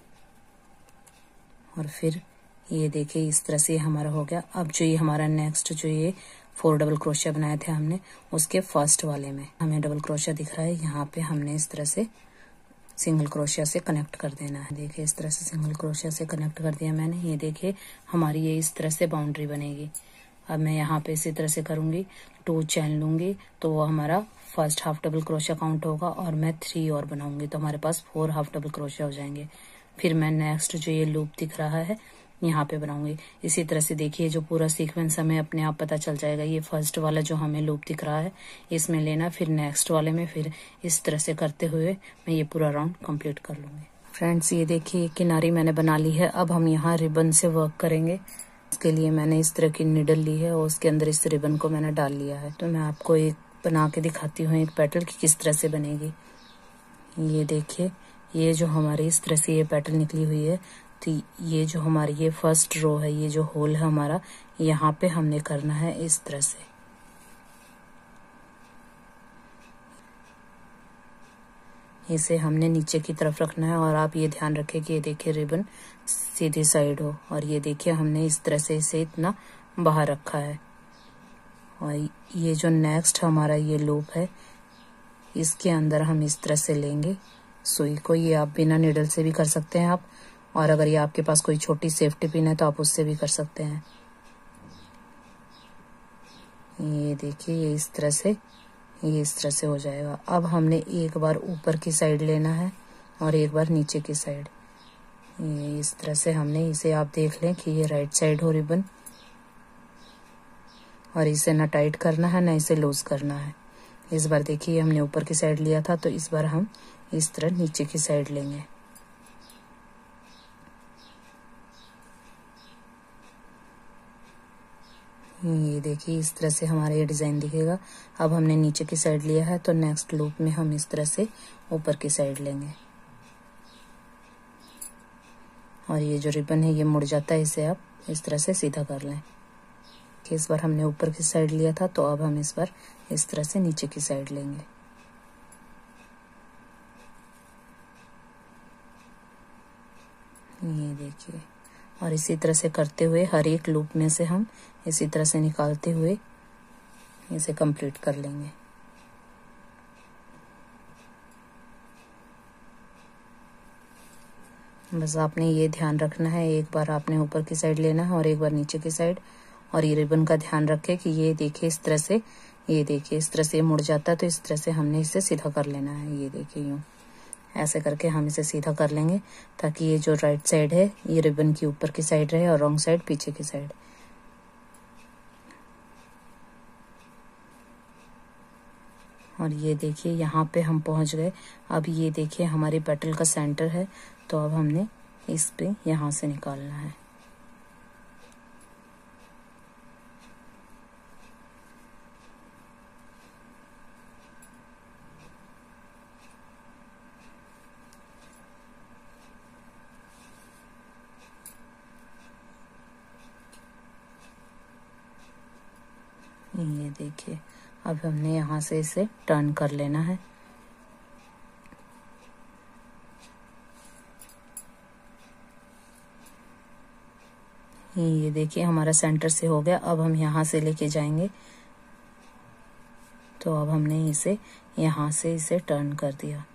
और फिर ये देखिए इस तरह से हमारा हो गया। अब जो ये हमारा नेक्स्ट जो ये फोर डबल क्रोशिया बनाए थे हमने, उसके फर्स्ट वाले में हमें डबल क्रोशिया दिख रहा है, यहाँ पे हमने इस तरह से सिंगल क्रोशिया से कनेक्ट कर देना है। देखिए इस तरह से सिंगल क्रोशिया से कनेक्ट कर दिया मैंने। ये देखिए हमारी ये इस तरह से बाउंड्री बनेगी। अब मैं यहाँ पे इसी तरह से करूंगी, टू चैन लूंगी तो वो हमारा first half double crochet count होगा और मैं थ्री और बनाऊंगी तो हमारे पास फोर हाफ डबल क्रोशिया हो जाएंगे। फिर मैं नेक्स्ट जो ये लूप दिख रहा है यहाँ पे बनाऊंगी। इसी तरह से देखिए जो पूरा सीक्वेंस हमें अपने आप पता चल जाएगा। ये फर्स्ट वाला जो हमें लूप दिख रहा है इसमें लेना, फिर नेक्स्ट वाले में, फिर इस तरह से करते हुए मैं ये पूरा राउंड कंप्लीट कर लूंगी। फ्रेंड्स ये देखिए किनारी मैंने बना ली है। अब हम यहाँ रिबन से वर्क करेंगे। इसके लिए मैंने इस तरह की निडल ली है और उसके अंदर इस रिबन को मैंने डाल लिया है। तो मैं आपको एक बना के दिखाती हूँ एक पेटल की किस तरह से बनेगी। ये देखिए ये जो हमारी इस तरह से ये पेटल निकली हुई है, तो ये जो हमारी ये फर्स्ट रो है, ये जो होल है हमारा, यहाँ पे हमने करना है इस तरह से। इसे हमने नीचे की तरफ रखना है और आप ये ध्यान रखें कि ये देखिए रिबन सीधी साइड हो, और ये देखिए हमने इस तरह से इसे इतना बाहर रखा है। और ये जो नेक्स्ट हमारा ये लूप है, इसके अंदर हम इस तरह से लेंगे सुई को। ये आप बिना निडल से भी कर सकते हैं आप, और अगर ये आपके पास कोई छोटी सेफ्टी पिन है तो आप उससे भी कर सकते हैं। ये देखिए ये इस तरह से ये इस तरह से हो जाएगा। अब हमने एक बार ऊपर की साइड लेना है और एक बार नीचे की साइड। ये इस तरह से हमने इसे, आप देख लें कि ये राइट साइड हो रिबन, और इसे ना टाइट करना है ना इसे लूज करना है। इस बार देखिए हमने ऊपर की साइड लिया था, तो इस बार हम इस तरह नीचे की साइड लेंगे। ये देखिए इस तरह से हमारा ये डिजाइन दिखेगा। अब हमने नीचे की साइड लिया है, तो नेक्स्ट लूप में हम इस तरह से ऊपर की साइड लेंगे। और ये जो रिबन है ये मुड़ जाता है, इसे आप इस तरह से सीधा कर लें। देखिए इस बार हमने ऊपर की साइड लिया था, तो अब हम इस बार इस तरह से नीचे की साइड लेंगे। ये देखिए, और इसी तरह से करते हुए हर एक लूप में से हम इसी तरह से निकालते हुए इसे कंप्लीट कर लेंगे। बस आपने ये ध्यान रखना है, एक बार आपने ऊपर की साइड लेना है और एक बार नीचे की साइड, और ये रिबन का ध्यान रखें कि ये देखिए इस तरह से, ये देखिए इस तरह से मुड़ जाता है, तो इस तरह से हमने इसे सीधा कर लेना है। ये देखिए यूँ ऐसे करके हम इसे सीधा कर लेंगे, ताकि ये जो राइट साइड है ये रिबन की ऊपर की साइड रहे और रॉन्ग साइड पीछे की साइड। और ये देखिए यहाँ पे हम पहुंच गए। अब ये देखिए हमारी पेटल का सेंटर है, तो अब हमने इस पे यहाँ से निकालना है। ये देखिए अब हमने यहाँ से इसे टर्न कर लेना है। ये देखिए हमारा सेंटर से हो गया। अब हम यहाँ से लेके जाएंगे, तो अब हमने इसे यहाँ से इसे टर्न कर दिया।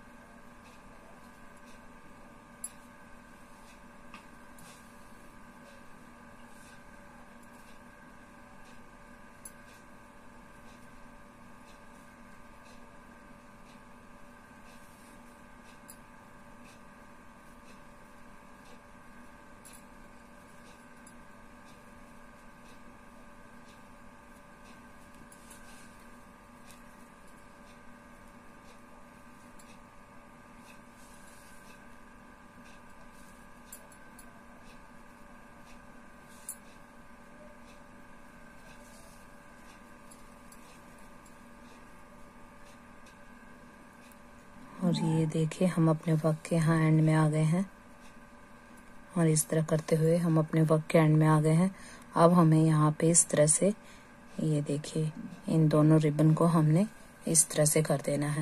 और ये देखिए हम अपने वर्क के यहाँ एंड में आ गए हैं, और इस तरह करते हुए हम अपने वर्क के एंड में आ गए हैं। अब हमें यहाँ पे इस तरह से, ये देखिए इन दोनों रिबन को हमने इस तरह से कर देना है।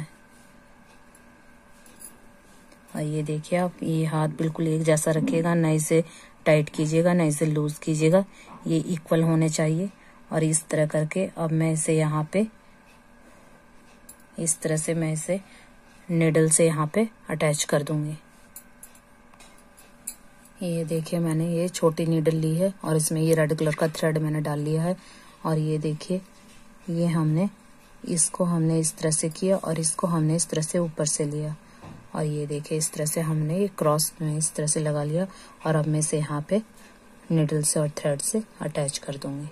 और ये देखिए आप ये हाथ बिल्कुल एक जैसा रखिएगा, ना इसे टाइट कीजिएगा ना इसे लूज कीजिएगा, ये इक्वल होने चाहिए। और इस तरह करके अब मैं इसे यहाँ पे इस तरह से मैं इसे निडल से यहाँ पे अटैच कर दूंगी। ये देखिए मैंने ये छोटी नीडल ली है और इसमें ये रेड कलर का थ्रेड मैंने डाल लिया है। और ये देखिए ये हमने इसको हमने इस तरह से किया और इसको हमने इस तरह से ऊपर से लिया, और ये देखिए इस तरह से हमने ये क्रॉस में इस तरह से लगा लिया। और अब मैं इसे यहाँ पे नीडल से और थ्रेड से अटैच कर दूंगी।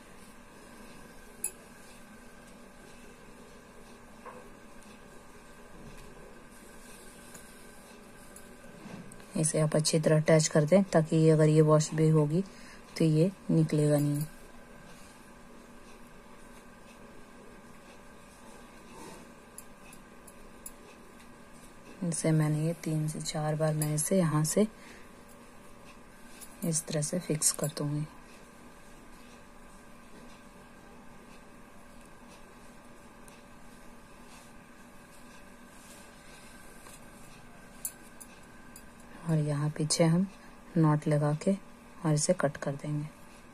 इसे आप अच्छी तरह अटैच कर दें, ताकि ये अगर ये वॉश भी होगी तो ये निकलेगा नहीं। इसे मैंने ये तीन से चार बार मैं इसे यहाँ से इस तरह से फिक्स कर दूंगी। और यहाँ पीछे हम नॉट लगा के और इसे कट कर देंगे।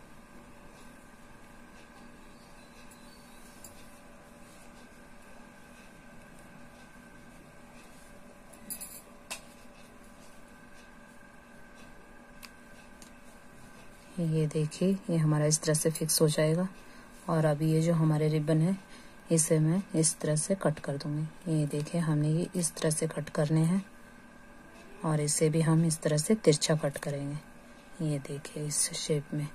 ये देखिए ये हमारा इस तरह से फिक्स हो जाएगा। और अभी ये जो हमारे रिबन है इसे मैं इस तरह से कट कर दूंगी। ये देखिए हमने ये इस तरह से कट करने हैं, और इसे भी हम इस तरह से तिरछा कट करेंगे। ये देखिए इस शेप में।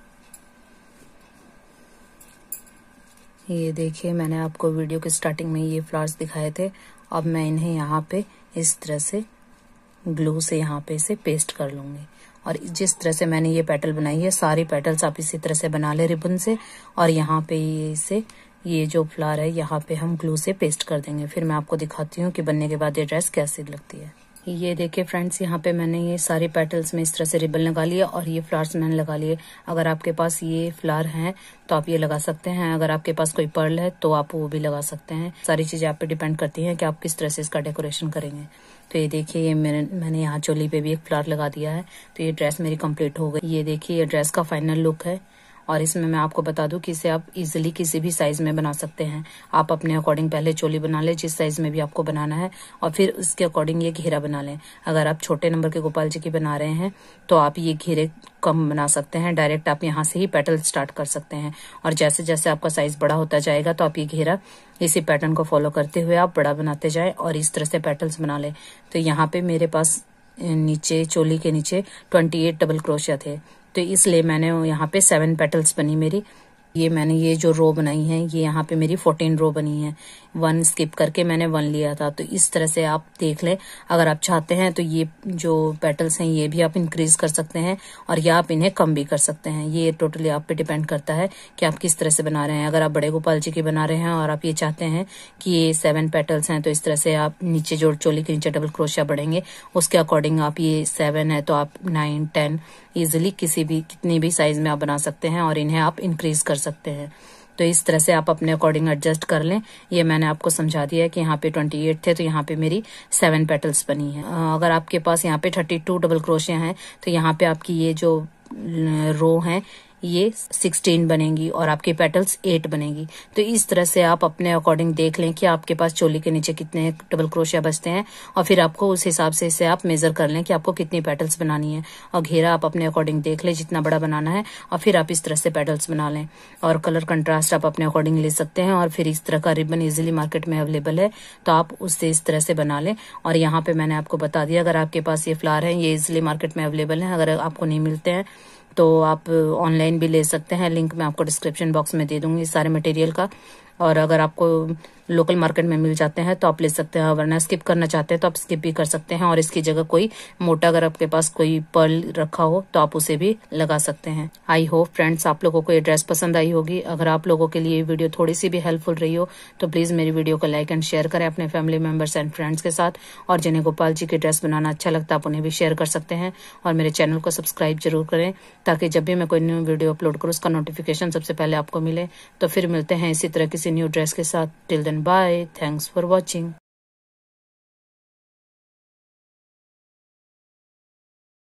ये देखिए मैंने आपको वीडियो के स्टार्टिंग में ये फ्लावर्स दिखाए थे। अब मैं इन्हें यहाँ पे इस तरह से ग्लू से यहाँ पे इसे पेस्ट कर लूंगी। और जिस तरह से मैंने ये पेटल बनाई है सारी पेटल्स आप इसी तरह से बना ले रिबन से, और यहाँ पे ये इसे ये जो फ्लावर है यहाँ पे हम ग्लू से पेस्ट कर देंगे। फिर मैं आपको दिखाती हूँ कि बनने के बाद ये ड्रेस कैसी लगती है। ये देखिए फ्रेंड्स, यहाँ पे मैंने ये सारे पेटल्स में इस तरह से रिबन लगा लिया और ये फ्लावर्स मैंने लगा लिए। अगर आपके पास ये फ्लावर हैं तो आप ये लगा सकते हैं, अगर आपके पास कोई पर्ल है तो आप वो भी लगा सकते हैं। सारी चीजें आप पे डिपेंड करती हैं कि आप किस तरह से इसका डेकोरेशन करेंगे। तो ये देखिए, ये मैंने मैंने यहाँ चोली पे भी एक फ्लावर लगा दिया है। तो ये ड्रेस मेरी कंप्लीट हो गई। ये देखिए, ये ड्रेस का फाइनल लुक है। और इसमें मैं आपको बता दूं कि इसे आप इजीली किसी भी साइज में बना सकते हैं। आप अपने अकॉर्डिंग पहले चोली बना लें जिस साइज में भी आपको बनाना है, और फिर उसके अकॉर्डिंग ये घेरा बना लें। अगर आप छोटे नंबर के गोपाल जी की बना रहे हैं तो आप ये घेरे कम बना सकते हैं। डायरेक्ट आप यहाँ से ही पेटल स्टार्ट कर सकते हैं, और जैसे जैसे आपका साइज बड़ा होता जाएगा तो आप ये घेरा इसी पैटर्न को फॉलो करते हुए आप बड़ा बनाते जाए और इस तरह से पेटल्स बना लें। तो यहाँ पे मेरे पास नीचे चोली के नीचे अट्ठाईस डबल क्रोशिया थे, तो इसलिए मैंने यहाँ पे सेवन पेटल्स बनी मेरी। ये मैंने ये जो रो बनाई है ये यहाँ पे मेरी फोर्टीन रो बनी है। वन स्किप करके मैंने वन लिया था। तो इस तरह से आप देख लें। अगर आप चाहते हैं तो ये जो पेटल्स हैं ये भी आप इंक्रीज कर सकते हैं, और या आप इन्हें कम भी कर सकते हैं। ये टोटली आप पे डिपेंड करता है कि आप किस तरह से बना रहे हैं। अगर आप बड़े गोपाल जी की बना रहे हैं और आप ये चाहते हैं कि ये सेवन पेटल्स हैं, तो इस तरह से आप नीचे जो चोली के नीचे डबल क्रोशिया बढ़ेंगे उसके अकॉर्डिंग आप ये सेवन है तो आप नाइन टेन इजिली किसी भी कितनी भी साइज में आप बना सकते हैं, और इन्हें आप इंक्रीज कर सकते हैं। तो इस तरह से आप अपने अकॉर्डिंग एडजस्ट कर लें। ये मैंने आपको समझा दिया है कि यहाँ पे अट्ठाईस थे तो यहाँ पे मेरी सेवन पेटल्स बनी है। अगर आपके पास यहाँ पे बत्तीस डबल क्रोशिया हैं तो यहाँ पे आपकी ये जो रो है ये सोलह बनेगी और आपकी पेटल्स आठ बनेगी। तो इस तरह से आप अपने अकॉर्डिंग देख लें कि आपके पास चोली के नीचे कितने डबल क्रोशिया बचते हैं, और फिर आपको उस हिसाब से इसे आप मेजर कर लें कि आपको कितनी पेटल्स बनानी है। और घेरा आप अपने अकॉर्डिंग देख लें जितना बड़ा बनाना है, और फिर आप इस तरह से पेटल्स बना लें। और कलर कंट्रास्ट आप अपने अकॉर्डिंग ले सकते हैं, और फिर इस तरह का रिबन इजिली मार्केट में अवेलेबल है तो आप उससे इस तरह से बना लें। और यहाँ पे मैंने आपको बता दिया, अगर आपके पास ये फ्लावर है ये इजिली मार्केट में अवेलेबल है। अगर आपको नहीं मिलते हैं तो आप ऑनलाइन भी ले सकते हैं। लिंक मैं आपको डिस्क्रिप्शन बॉक्स में दे दूंगी सारे मटेरियल का। और अगर आपको लोकल मार्केट में मिल जाते हैं तो आप ले सकते हैं, वरना स्किप करना चाहते हैं तो आप स्किप भी कर सकते हैं। और इसकी जगह कोई मोटा अगर आपके पास कोई पर्ल रखा हो तो आप उसे भी लगा सकते हैं। आई होप फ्रेंड्स आप लोगों को ये ड्रेस पसंद आई होगी। अगर आप लोगों के लिए ये वीडियो थोड़ी सी भी हेल्पफुल रही हो तो प्लीज मेरी वीडियो को लाइक एंड शेयर करें अपने फैमिली मेंबर्स एंड फ्रेंड्स के साथ। और जिन्हें गोपाल जी की ड्रेस बनाना अच्छा लगता है आप उन्हें भी शेयर कर सकते हैं। और मेरे चैनल को सब्सक्राइब जरूर करें ताकि जब भी मैं कोई न्यू वीडियो अपलोड करूँ उसका नोटिफिकेशन सबसे पहले आपको मिले। तो फिर मिलते हैं इसी तरह किसी न्यू ड्रेस के साथ। Till then bye, thanks for watching.